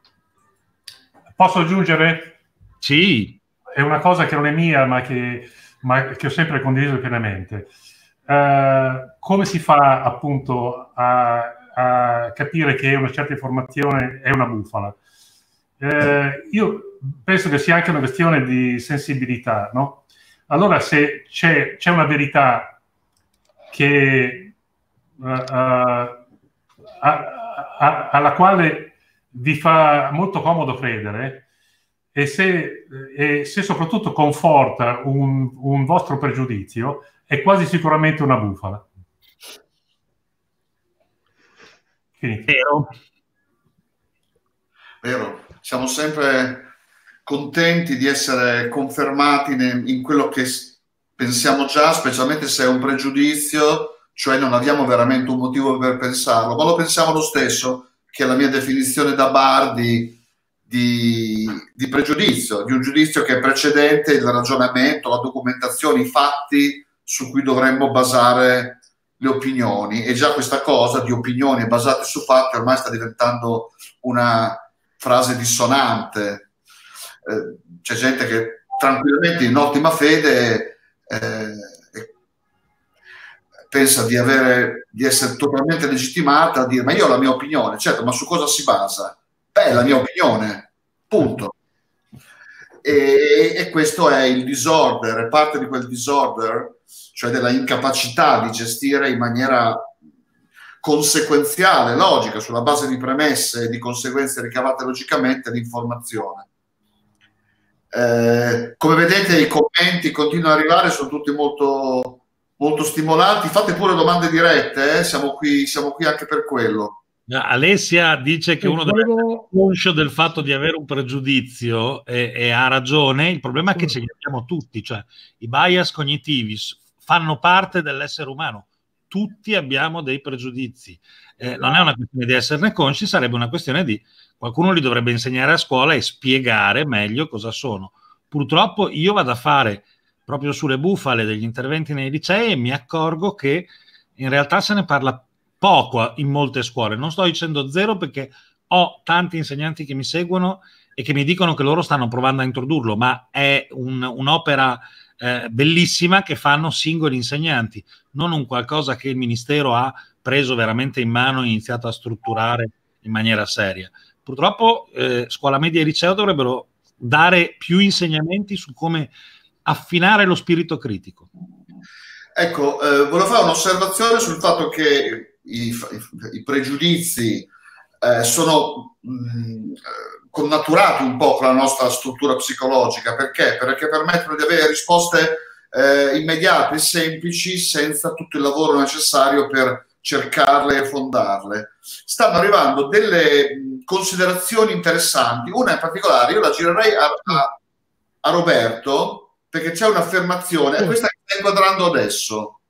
S3: Posso aggiungere?
S5: Sì.
S3: È una cosa che non è mia, ma che ho sempre condiviso pienamente. Come si fa appunto a capire che una certa informazione è una bufala? Io penso che sia anche una questione di sensibilità, no? Allora, se c'è una verità che alla quale vi fa molto comodo credere, e se soprattutto conforta un vostro pregiudizio, è quasi sicuramente una bufala.
S5: Finito.
S2: Vero. Siamo sempre contenti di essere confermati in quello che pensiamo già, specialmente se è un pregiudizio, cioè non abbiamo veramente un motivo per pensarlo, ma lo pensiamo lo stesso, che è la mia definizione da bar di pregiudizio, di un giudizio che è precedente il ragionamento, la documentazione, i fatti su cui dovremmo basare le opinioni. E già questa cosa di opinioni basate su fatti ormai sta diventando una frase dissonante. C'è gente che tranquillamente in ottima fede pensa di essere totalmente legittimata a dire: ma io ho la mia opinione. Certo, ma su cosa si basa? Beh, la mia opinione, punto. E questo è il disorder, è parte di quel disorder, cioè della incapacità di gestire in maniera conseguenziale, logica, sulla base di premesse e di conseguenze ricavate logicamente, l'informazione. Come vedete, i commenti continuano ad arrivare, sono tutti molto molto stimolanti. Fate pure domande dirette, siamo qui anche per quello.
S5: Alessia dice che uno deve essere conscio del fatto di avere un pregiudizio e ha ragione. Il problema è che ce li abbiamo tutti, cioè i bias cognitivi fanno parte dell'essere umano. Tutti abbiamo dei pregiudizi. Non è una questione di esserne consci, sarebbe una questione di qualcuno li dovrebbe insegnare a scuola e spiegare meglio cosa sono. Purtroppo io vado a fare proprio sulle bufale degli interventi nei licei e mi accorgo che in realtà se ne parla poco in molte scuole. Non sto dicendo zero, perché ho tanti insegnanti che mi seguono e che mi dicono che loro stanno provando a introdurlo, ma è un'opera bellissima che fanno singoli insegnanti, non un qualcosa che il Ministero ha preso veramente in mano e iniziato a strutturare in maniera seria. Purtroppo scuola media e liceo dovrebbero dare più insegnamenti su come affinare lo spirito critico.
S2: Ecco, volevo fare un'osservazione sul fatto che i pregiudizi sono connaturati un po' con la nostra struttura psicologica. Perché? Perché permettono di avere risposte immediate e semplici senza tutto il lavoro necessario per cercarle e fondarle. Stanno arrivando delle considerazioni interessanti, una in particolare io la girerei a Roberto, perché c'è un'affermazione, questa che sta inquadrando adesso.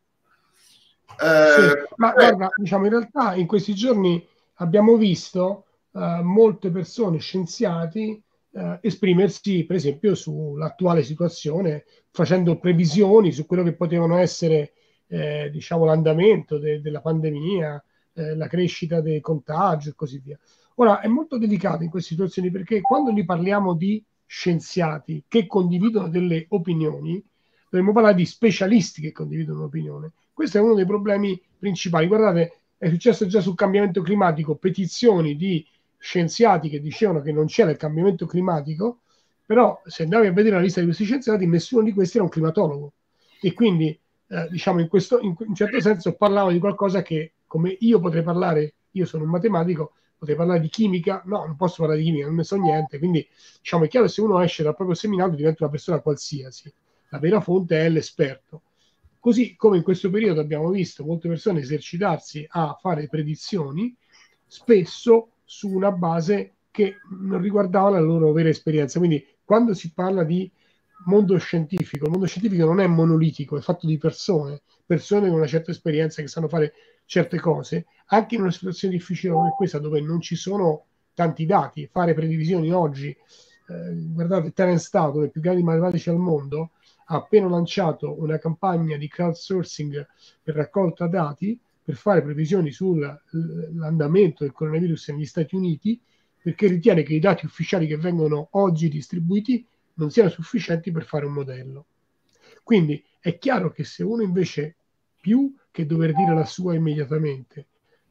S1: Ma guarda, diciamo, in realtà in questi giorni abbiamo visto molte persone, scienziati, esprimersi per esempio sull'attuale situazione, facendo previsioni su quello che potevano essere diciamo l'andamento della pandemia, la crescita dei contagi e così via. Ora è molto delicato in queste situazioni, perché quando li parliamo di scienziati che condividono delle opinioni, dovremmo parlare di specialisti che condividono un'opinione. Questo è uno dei problemi principali. Guardate, è successo già sul cambiamento climatico, petizioni di scienziati che dicevano che non c'era il cambiamento climatico, però se andavi a vedere la lista di questi scienziati, nessuno di questi era un climatologo. E quindi diciamo in un certo senso parlavo di qualcosa che, come io potrei parlare, io sono un matematico, potrei parlare di chimica, no, non posso parlare di chimica, non ne so niente. Quindi diciamo è chiaro che se uno esce dal proprio seminario diventa una persona qualsiasi, la vera fonte è l'esperto. Così come in questo periodo abbiamo visto molte persone esercitarsi a fare predizioni, spesso su una base che non riguardava la loro vera esperienza. Quindi quando si parla di mondo scientifico, il mondo scientifico non è monolitico, è fatto di persone con una certa esperienza che sanno fare certe cose, anche in una situazione difficile come questa, dove non ci sono tanti dati. Fare previsioni oggi, guardate, Terence Tao, uno dei più grandi matematici al mondo, ha appena lanciato una campagna di crowdsourcing per raccolta dati per fare previsioni sull'andamento del coronavirus negli Stati Uniti, perché ritiene che i dati ufficiali che vengono oggi distribuiti non siano sufficienti per fare un modello. Quindi è chiaro che se uno invece, più che dover dire la sua immediatamente,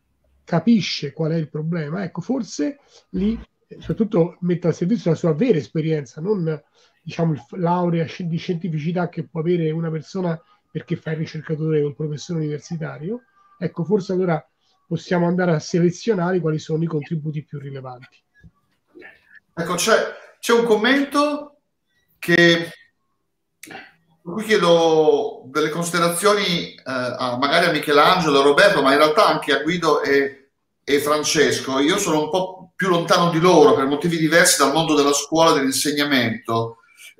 S1: capisce qual è il problema, ecco, forse lì soprattutto mette al servizio la sua vera esperienza, non diciamo laurea di scientificità che può avere una persona perché fa il ricercatore o il professore universitario. Ecco, forse allora possiamo andare a selezionare quali sono i contributi più rilevanti.
S2: Ecco, c'è un commento che qui chiedo delle considerazioni magari a Michelangelo, a Roberto, ma in realtà anche a Guido e Francesco. Io sono un po' più lontano di loro per motivi diversi dal mondo della scuola e dell'insegnamento.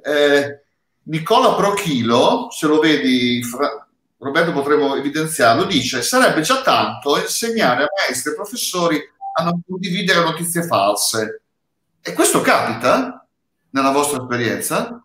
S2: Nicola Prochilo, se lo vedi, Roberto, potremmo evidenziarlo, dice: sarebbe già tanto insegnare a maestri e professori a non condividere notizie false. E questo capita nella vostra esperienza?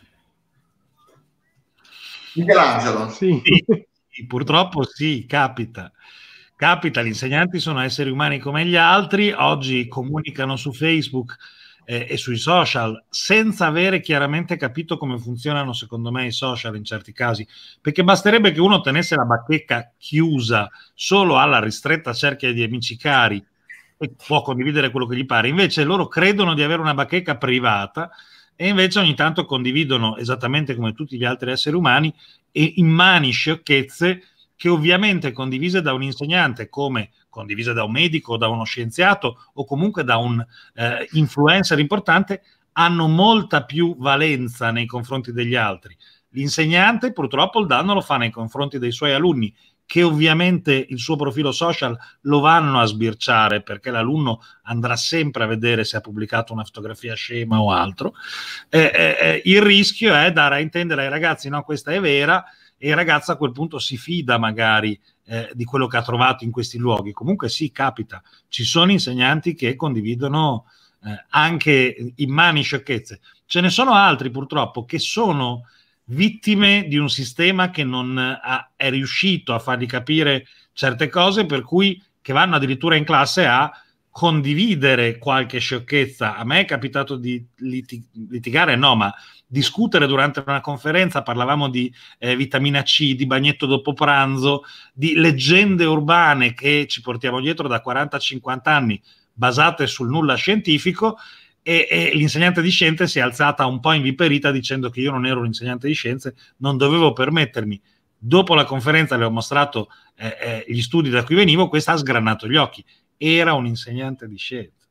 S2: Michelangelo?
S5: Sì, purtroppo sì, capita. Gli insegnanti sono esseri umani come gli altri, oggi comunicano su Facebook e sui social senza avere chiaramente capito come funzionano, secondo me, i social in certi casi, perché basterebbe che uno tenesse la bacheca chiusa solo alla ristretta cerchia di amici cari e può condividere quello che gli pare. Invece loro credono di avere una bacheca privata e invece ogni tanto condividono, esattamente come tutti gli altri esseri umani, e immani sciocchezze che ovviamente condivise da un insegnante, come condivise da un medico, da uno scienziato o comunque da un influencer importante, hanno molta più valenza nei confronti degli altri. L'insegnante purtroppo il danno lo fa nei confronti dei suoi alunni, che ovviamente il suo profilo social lo vanno a sbirciare, perché l'alunno andrà sempre a vedere se ha pubblicato una fotografia scema o altro. Il rischio è dare a intendere ai ragazzi no, questa è vera, e il ragazzo a quel punto si fida magari di quello che ha trovato in questi luoghi. Comunque sì, capita, ci sono insegnanti che condividono anche immani sciocchezze. Ce ne sono altri purtroppo che sono vittime di un sistema che non è riuscito a fargli capire certe cose, per cui che vanno addirittura in classe a condividere qualche sciocchezza. A me è capitato di litigare, no, ma discutere durante una conferenza, parlavamo di vitamina C, di bagnetto dopo pranzo, di leggende urbane che ci portiamo dietro da 40-50 anni, basate sul nulla scientifico, e l'insegnante di scienze si è alzata un po' inviperita dicendo che io non ero un insegnante di scienze, non dovevo permettermi. Dopo la conferenza le ho mostrato gli studi da cui venivo, questa ha sgranato gli occhi, era un insegnante di scienze.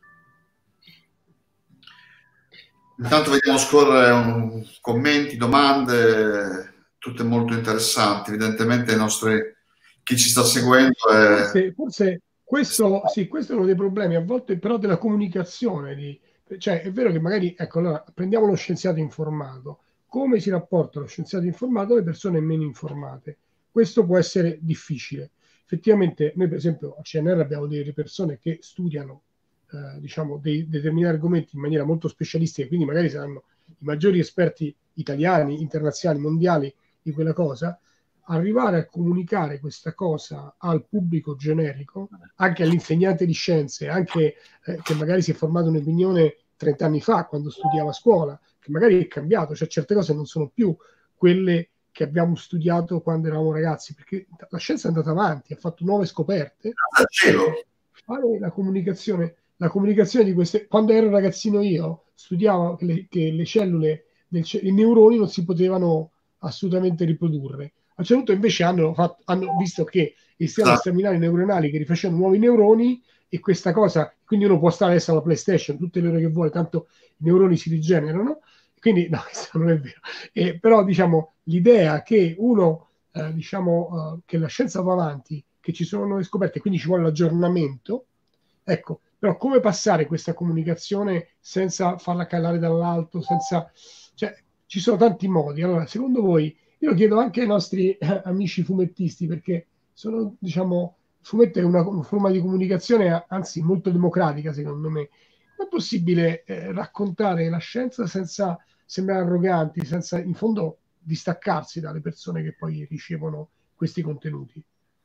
S2: Intanto vediamo scorrere commenti, domande, tutte molto interessanti. Evidentemente chi ci sta seguendo
S1: forse questo è uno dei problemi a volte però della comunicazione. Cioè è vero che magari, ecco, allora prendiamo lo scienziato informato. Come si rapporta lo scienziato informato alle persone meno informate? Questo può essere difficile. Effettivamente noi per esempio a CNR abbiamo delle persone che studiano diciamo dei determinati argomenti in maniera molto specialistica, quindi magari saranno i maggiori esperti italiani, internazionali, mondiali di quella cosa. Arrivare a comunicare questa cosa al pubblico generico, anche all'insegnante di scienze, anche che magari si è formato un'opinione 30 anni fa quando studiava a scuola, che magari è cambiato, cioè certe cose non sono più quelle che abbiamo studiato quando eravamo ragazzi, perché la scienza è andata avanti, ha fatto nuove scoperte. Fare la comunicazione di queste... Quando ero ragazzino io studiavo che le cellule, i neuroni non si potevano assolutamente riprodurre. A un certo punto invece hanno visto che esistono staminali neuronali che rifacevano nuovi neuroni, e questa cosa, quindi uno può stare adesso alla PlayStation tutte le ore che vuole, tanto i neuroni si rigenerano, quindi no, questo non è vero. Però diciamo l'idea che che la scienza va avanti, che ci sono nuove scoperte, quindi ci vuole l'aggiornamento, ecco, però come passare questa comunicazione senza farla calare dall'alto, cioè ci sono tanti modi. Allora, secondo voi, io lo chiedo anche ai nostri amici fumettisti, perché sono, diciamo, fumetto è una forma di comunicazione, anzi molto democratica secondo me. È possibile raccontare la scienza senza sembrare arroganti, senza in fondo distaccarsi dalle persone che poi ricevono questi contenuti?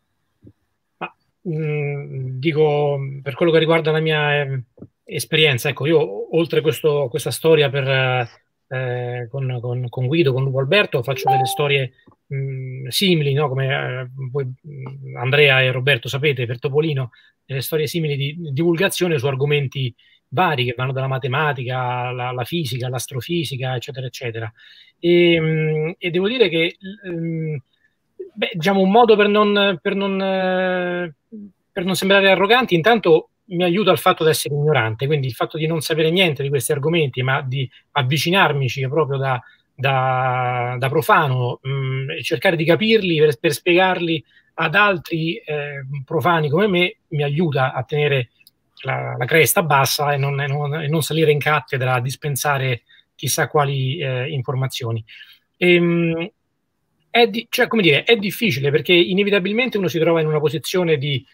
S4: Dico, per quello che riguarda la mia esperienza, ecco, io oltre questa storia con Guido, con Lupo Alberto, faccio delle storie simili, no? Come voi Andrea e Roberto sapete, per Topolino, delle storie simili di divulgazione su argomenti vari che vanno dalla matematica alla fisica, all'astrofisica, eccetera, eccetera. E devo dire che diciamo un modo per non sembrare arroganti, intanto mi aiuta il fatto di essere ignorante, quindi il fatto di non sapere niente di questi argomenti, ma di avvicinarmici proprio da profano e cercare di capirli per spiegarli ad altri profani come me, mi aiuta a tenere la cresta bassa e non salire in cattedra a dispensare chissà quali informazioni. Cioè, come dire, è difficile perché inevitabilmente uno si trova in una posizione di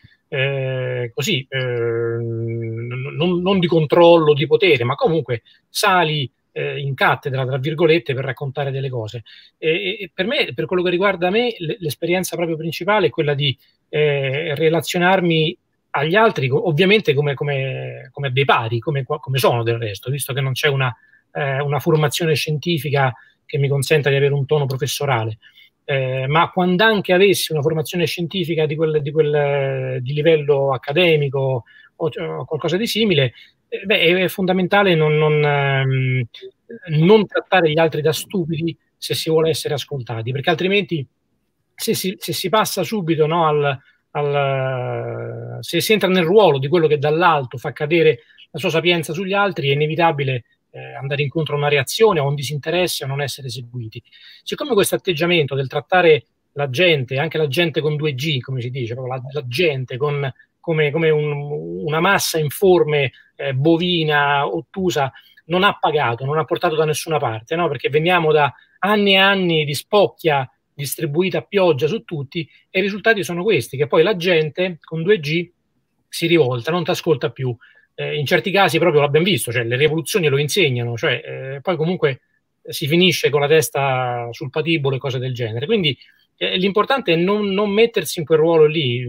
S4: non di controllo, di potere, ma comunque sali in cattedra, tra virgolette, per raccontare delle cose. E per me, per quello che riguarda me, l'esperienza proprio principale è quella di relazionarmi agli altri, ovviamente come a dei pari, come sono del resto, visto che non c'è una formazione scientifica che mi consenta di avere un tono professorale. Ma quando anche avessi una formazione scientifica di livello accademico o qualcosa di simile, è fondamentale non trattare gli altri da stupidi se si vuole essere ascoltati, perché altrimenti se si passa subito, no, se si entra nel ruolo di quello che dall'alto fa cadere la sua sapienza sugli altri, è inevitabile andare incontro a una reazione o a un disinteresse o non essere seguiti. Siccome questo atteggiamento del trattare la gente, anche la gente con 2G, come si dice, proprio la gente come una massa informe, bovina, ottusa, non ha pagato, non ha portato da nessuna parte, no? Perché veniamo da anni e anni di spocchia distribuita a pioggia su tutti e i risultati sono questi, che poi la gente con 2G si rivolta, non ti ascolta più. In certi casi proprio l'abbiamo visto, cioè le rivoluzioni lo insegnano, cioè poi comunque si finisce con la testa sul patibolo e cose del genere. Quindi l'importante è non mettersi in quel ruolo lì,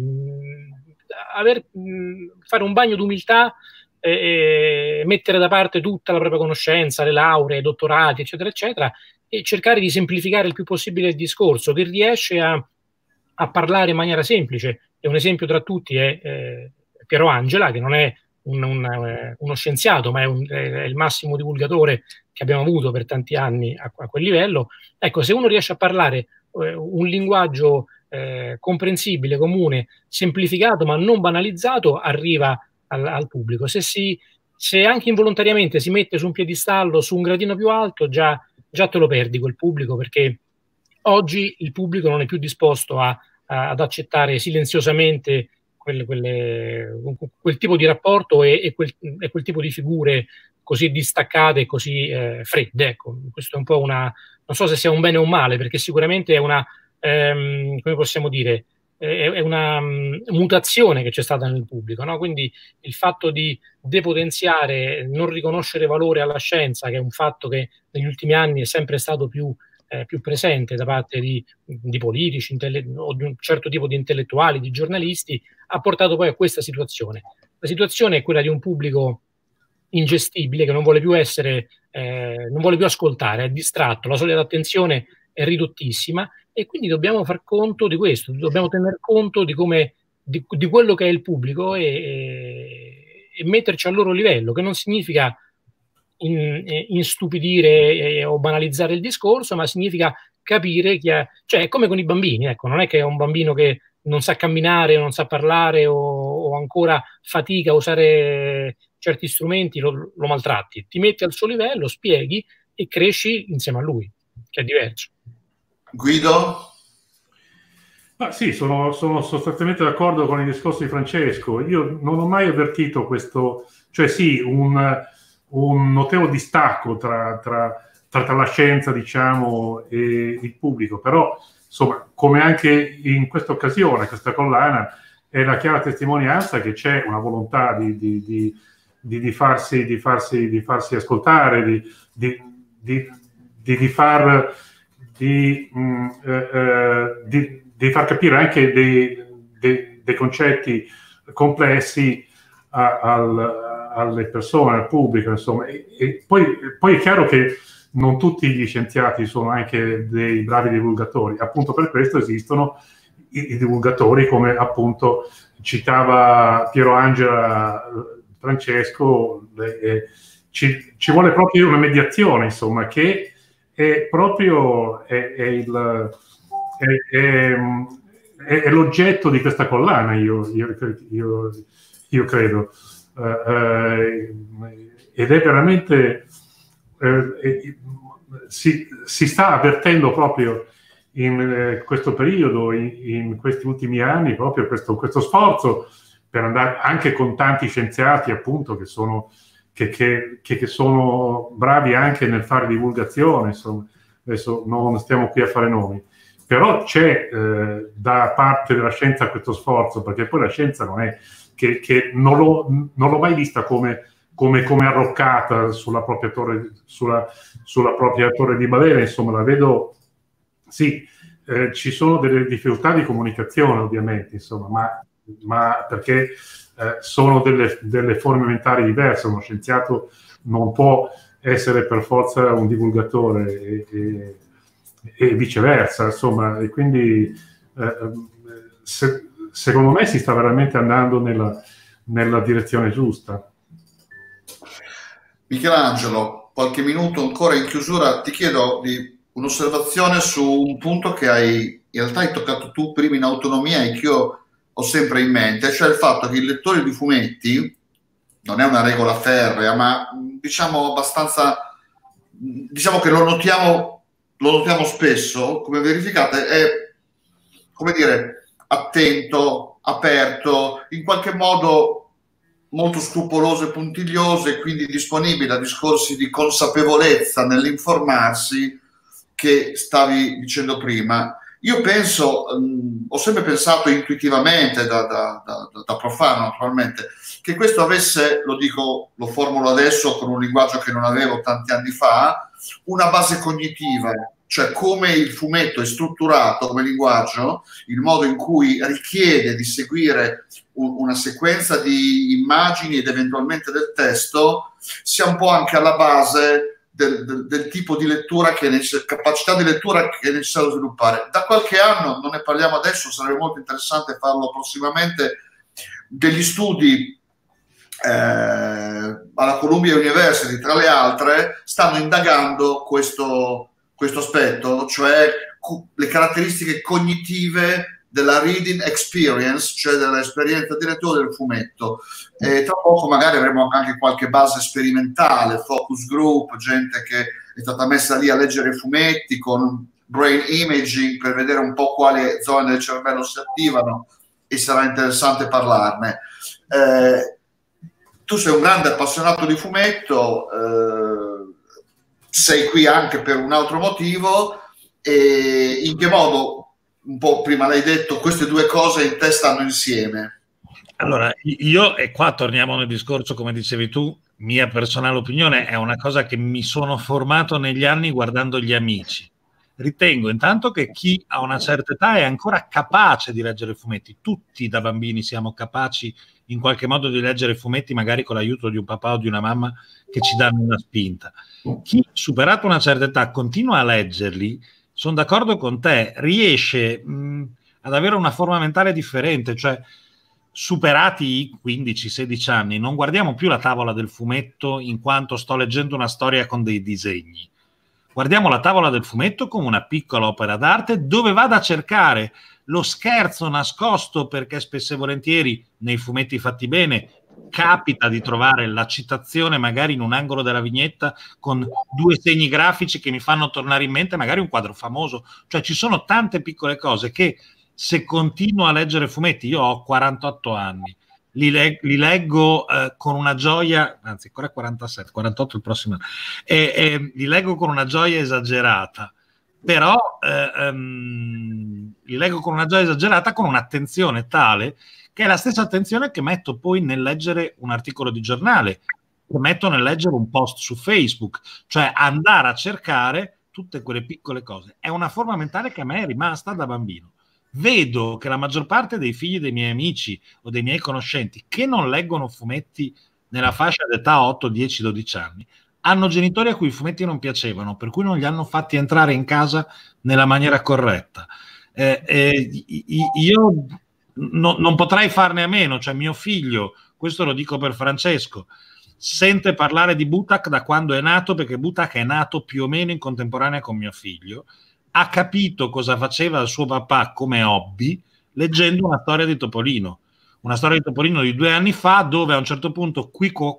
S4: fare un bagno d'umiltà, mettere da parte tutta la propria conoscenza, le lauree, i dottorati, eccetera, eccetera, e cercare di semplificare il più possibile il discorso. Chi riesce a parlare in maniera semplice, e un esempio tra tutti è Piero Angela, che non è uno scienziato, ma è il massimo divulgatore che abbiamo avuto per tanti anni a quel livello. Ecco, se uno riesce a parlare un linguaggio comprensibile, comune, semplificato ma non banalizzato, arriva al pubblico. Se anche involontariamente si mette su un piedistallo, su un gradino più alto, già te lo perdi quel pubblico, perché oggi il pubblico non è più disposto ad accettare silenziosamente quel tipo di rapporto e quel tipo di figure così distaccate e così fredde. Ecco, questo è un po' non so se sia un bene o un male, perché sicuramente è una, come possiamo dire, è una mutazione che c'è stata nel pubblico, no? Quindi il fatto di depotenziare, non riconoscere valore alla scienza, che è un fatto che negli ultimi anni è sempre stato più presente da parte di politici o di un certo tipo di intellettuali, di giornalisti, ha portato poi a questa situazione. La situazione è quella di un pubblico ingestibile che non vuole più non vuole più ascoltare, è distratto, la soglia d'attenzione è ridottissima, e quindi dobbiamo far conto di questo, dobbiamo tener conto di quello che è il pubblico e metterci al loro livello, che non significa instupidire o banalizzare il discorso, ma significa capire cioè è come con i bambini, ecco, non è che è un bambino che non sa camminare, non sa parlare o ancora fatica a usare certi strumenti, lo maltratti, ti metti al suo livello, spieghi e cresci insieme a lui, che è diverso.
S2: Guido?
S3: Sì, sono sostanzialmente d'accordo con il discorso di Francesco. Io non ho mai avvertito questo, cioè sì, un notevole distacco tra la scienza, diciamo, e il pubblico, però insomma, come anche in questa occasione, questa collana è la chiara testimonianza che c'è una volontà di farsi ascoltare, di far capire anche dei concetti complessi alle persone, al pubblico, insomma. E poi è chiaro che non tutti gli scienziati sono anche dei bravi divulgatori, appunto per questo esistono i divulgatori, come appunto citava Piero Angela, Francesco, ci vuole proprio una mediazione, insomma, che è proprio è l'oggetto di questa collana, io credo, ed è veramente si sta avvertendo proprio in questo periodo, in questi ultimi anni, proprio questo sforzo per andare anche con tanti scienziati, appunto, che sono bravi anche nel fare divulgazione, insomma. Adesso non stiamo qui a fare nomi, però c'è da parte della scienza questo sforzo, perché poi la scienza non è che non l'ho mai vista come arroccata sulla propria torre, sulla propria torre di Babele, insomma, la vedo, sì, ci sono delle difficoltà di comunicazione, ovviamente, insomma, ma perché sono delle forme mentali diverse. Uno scienziato non può essere per forza un divulgatore e viceversa, insomma, e quindi secondo me si sta veramente andando nella direzione giusta.
S2: Michelangelo, qualche minuto ancora in chiusura, ti chiedo di un'osservazione su un punto che in realtà hai toccato tu prima in autonomia e che io ho sempre in mente, cioè il fatto che i lettori di fumetti, non è una regola ferrea, ma diciamo, abbastanza, diciamo che lo notiamo spesso, come verificate, è, come dire, attento, aperto, in qualche modo molto scrupoloso e puntiglioso, e quindi disponibile a discorsi di consapevolezza nell'informarsi che stavi dicendo prima. Io penso, ho sempre pensato intuitivamente, da profano naturalmente, che questo avesse, lo dico, lo formulo adesso con un linguaggio che non avevo tanti anni fa, una base cognitiva, cioè come il fumetto è strutturato come linguaggio, il modo in cui richiede di seguire una sequenza di immagini ed eventualmente del testo, sia un po' anche alla base del tipo di lettura, capacità di lettura che è necessario sviluppare. Da qualche anno, non ne parliamo adesso, sarebbe molto interessante farlo prossimamente, degli studi alla Columbia University, tra le altre, stanno indagando questo aspetto, cioè le caratteristiche cognitive della reading experience, cioè dell'esperienza di lettura del fumetto. Tra poco magari avremo anche qualche base sperimentale, focus group, gente che è stata messa lì a leggere i fumetti con brain imaging per vedere un po' quali zone del cervello si attivano, e sarà interessante parlarne. Tu sei un grande appassionato di fumetto, sei qui anche per un altro motivo, e in che modo, un po' prima l'hai detto, queste due cose in te stanno insieme?
S5: Allora, io, e qua torniamo nel discorso, come dicevi tu, mia personale opinione, è una cosa che mi sono formato negli anni guardando Gli Amici. Ritengo intanto che chi ha una certa età è ancora capace di leggere fumetti. Tutti da bambini siamo capaci in qualche modo di leggere fumetti, magari con l'aiuto di un papà o di una mamma che ci danno una spinta. Chi, superato una certa età, continua a leggerli, sono d'accordo con te, riesce ad avere una forma mentale differente, cioè superati i 15-16 anni non guardiamo più la tavola del fumetto in quanto sto leggendo una storia con dei disegni. Guardiamo la tavola del fumetto come una piccola opera d'arte dove vado a cercare lo scherzo nascosto, perché spesso e volentieri nei fumetti fatti bene capita di trovare la citazione magari in un angolo della vignetta con due segni grafici che mi fanno tornare in mente magari un quadro famoso. Cioè ci sono tante piccole cose che, se continuo a leggere fumetti, io ho 48 anni, li leggo con una gioia, anzi ancora 47, 48 il prossimo anno, li leggo con una gioia esagerata, però li leggo con una gioia esagerata, con un'attenzione tale che è la stessa attenzione che metto poi nel leggere un articolo di giornale, che metto nel leggere un post su Facebook, cioè andare a cercare tutte quelle piccole cose. È una forma mentale che a me è rimasta da bambino. Vedo che la maggior parte dei figli dei miei amici o dei miei conoscenti che non leggono fumetti nella fascia d'età 8, 10, 12 anni hanno genitori a cui i fumetti non piacevano, per cui non li hanno fatti entrare in casa nella maniera corretta. Io non potrei farne a meno, cioè mio figlio, questo lo dico per Francesco, sente parlare di Butak da quando è nato, perché Butak è nato più o meno in contemporanea con mio figlio, ha capito cosa faceva il suo papà come hobby leggendo una storia di Topolino di 2 anni fa, dove a un certo punto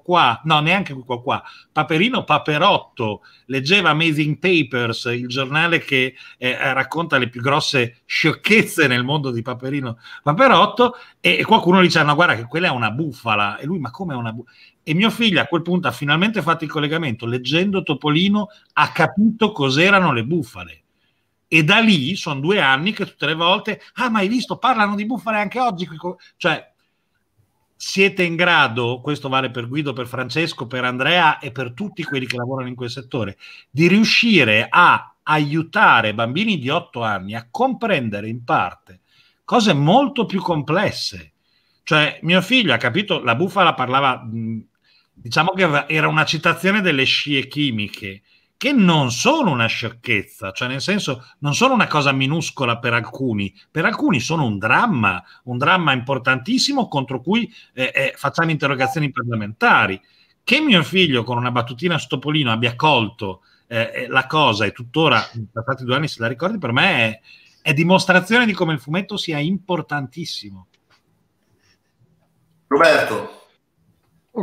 S5: Paperino Paperotto leggeva Amazing Papers, il giornale che racconta le più grosse sciocchezze nel mondo di Paperino Paperotto, e qualcuno dice: no, guarda che quella è una bufala, e lui: ma come è una bufala? E mio figlio a quel punto ha finalmente fatto il collegamento, leggendo Topolino ha capito cos'erano le bufale. E da lì sono 2 anni che tutte le volte: ma hai visto, parlano di bufale anche oggi. Cioè, siete in grado, questo vale per Guido, per Francesco, per Andrea e per tutti quelli che lavorano in quel settore, di riuscire a aiutare bambini di 8 anni a comprendere in parte cose molto più complesse. Cioè, mio figlio ha capito, la bufala parlava, diciamo che era una citazione delle scie chimiche, che non sono una sciocchezza, cioè nel senso non sono una cosa minuscola per alcuni sono un dramma importantissimo contro cui facciamo interrogazioni parlamentari. Che mio figlio con una battutina su Topolino abbia colto la cosa e tuttora, passati 2 anni, se la ricordi, per me è dimostrazione di come il fumetto sia importantissimo.
S2: Roberto.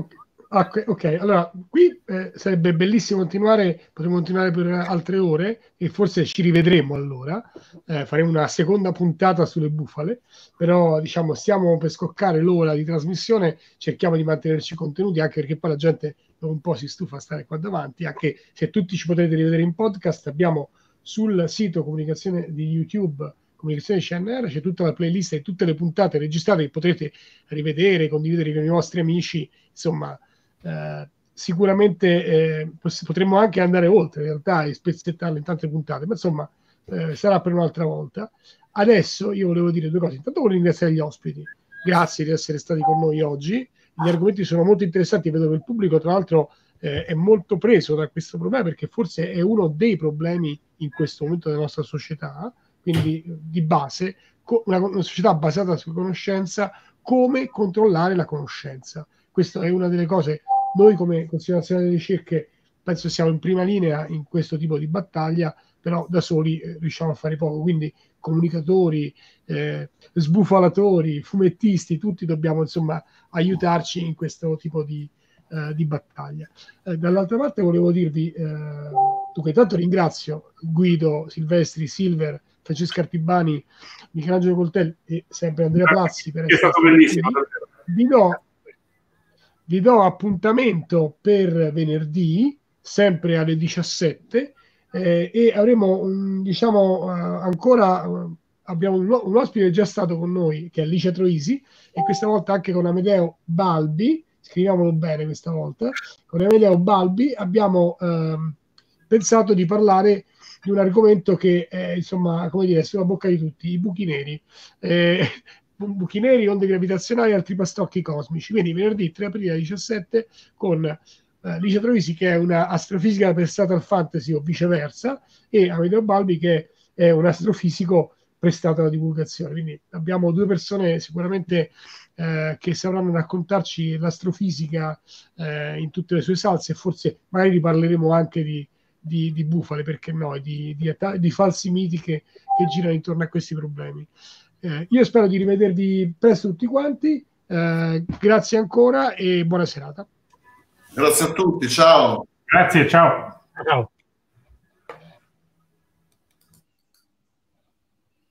S1: Ok, allora qui sarebbe bellissimo continuare, potremmo continuare per altre ore e forse ci rivedremo allora, faremo una seconda puntata sulle bufale, però diciamo stiamo per scoccare l'ora di trasmissione, cerchiamo di mantenerci contenuti anche perché poi la gente dopo un po' si stufa a stare qua davanti, anche se tutti ci potete rivedere in podcast, abbiamo sul sito comunicazione di YouTube Comunicazione CNR, c'è tutta la playlist e tutte le puntate registrate che potrete rivedere, condividere con i vostri amici, insomma sicuramente potremmo anche andare oltre in realtà e spezzettarle in tante puntate, ma insomma sarà per un'altra volta. Adesso io volevo dire due cose. Intanto voglio ringraziare gli ospiti, grazie di essere stati con noi oggi, gli argomenti sono molto interessanti, vedo che il pubblico tra l'altro è molto preso da questo problema perché forse è uno dei problemi in questo momento della nostra società, quindi di base una società basata su conoscenza, come controllare la conoscenza. Questa è una delle cose, noi come Consiglio Nazionale delle Ricerche penso siamo in prima linea in questo tipo di battaglia, però da soli riusciamo a fare poco, quindi comunicatori, sbufalatori, fumettisti, tutti dobbiamo insomma aiutarci in questo tipo di battaglia. Dall'altra parte volevo dirvi, dunque intanto ringrazio Guido Silvestri, Silver, Francesca Artibani, Michelangelo Coltelli e sempre Andrea Plazzi per essere
S3: stato bellissimo.
S1: Vi do appuntamento per venerdì, sempre alle 17, e avremo ancora abbiamo un ospite che è già stato con noi, che è Alicia Troisi, e questa volta anche con Amedeo Balbi, scriviamolo bene questa volta, con Amedeo Balbi abbiamo pensato di parlare di un argomento che è, insomma, come dire, sulla bocca di tutti, i buchi neri. Buchi neri, onde gravitazionali e altri pastocchi cosmici. Quindi venerdì 3 aprile alle 17 con Licia Trovisi, che è una astrofisica prestata al fantasy o viceversa, e Amedeo Balbi, che è un astrofisico prestato alla divulgazione. Quindi abbiamo due persone sicuramente che sapranno raccontarci l'astrofisica in tutte le sue salse, e forse magari riparleremo anche di bufale, perché no, di falsi miti che girano intorno a questi problemi. Io spero di rivedervi presto tutti quanti, grazie ancora e buona serata.
S2: Grazie a tutti, ciao.
S3: Grazie, ciao.
S4: Ciao.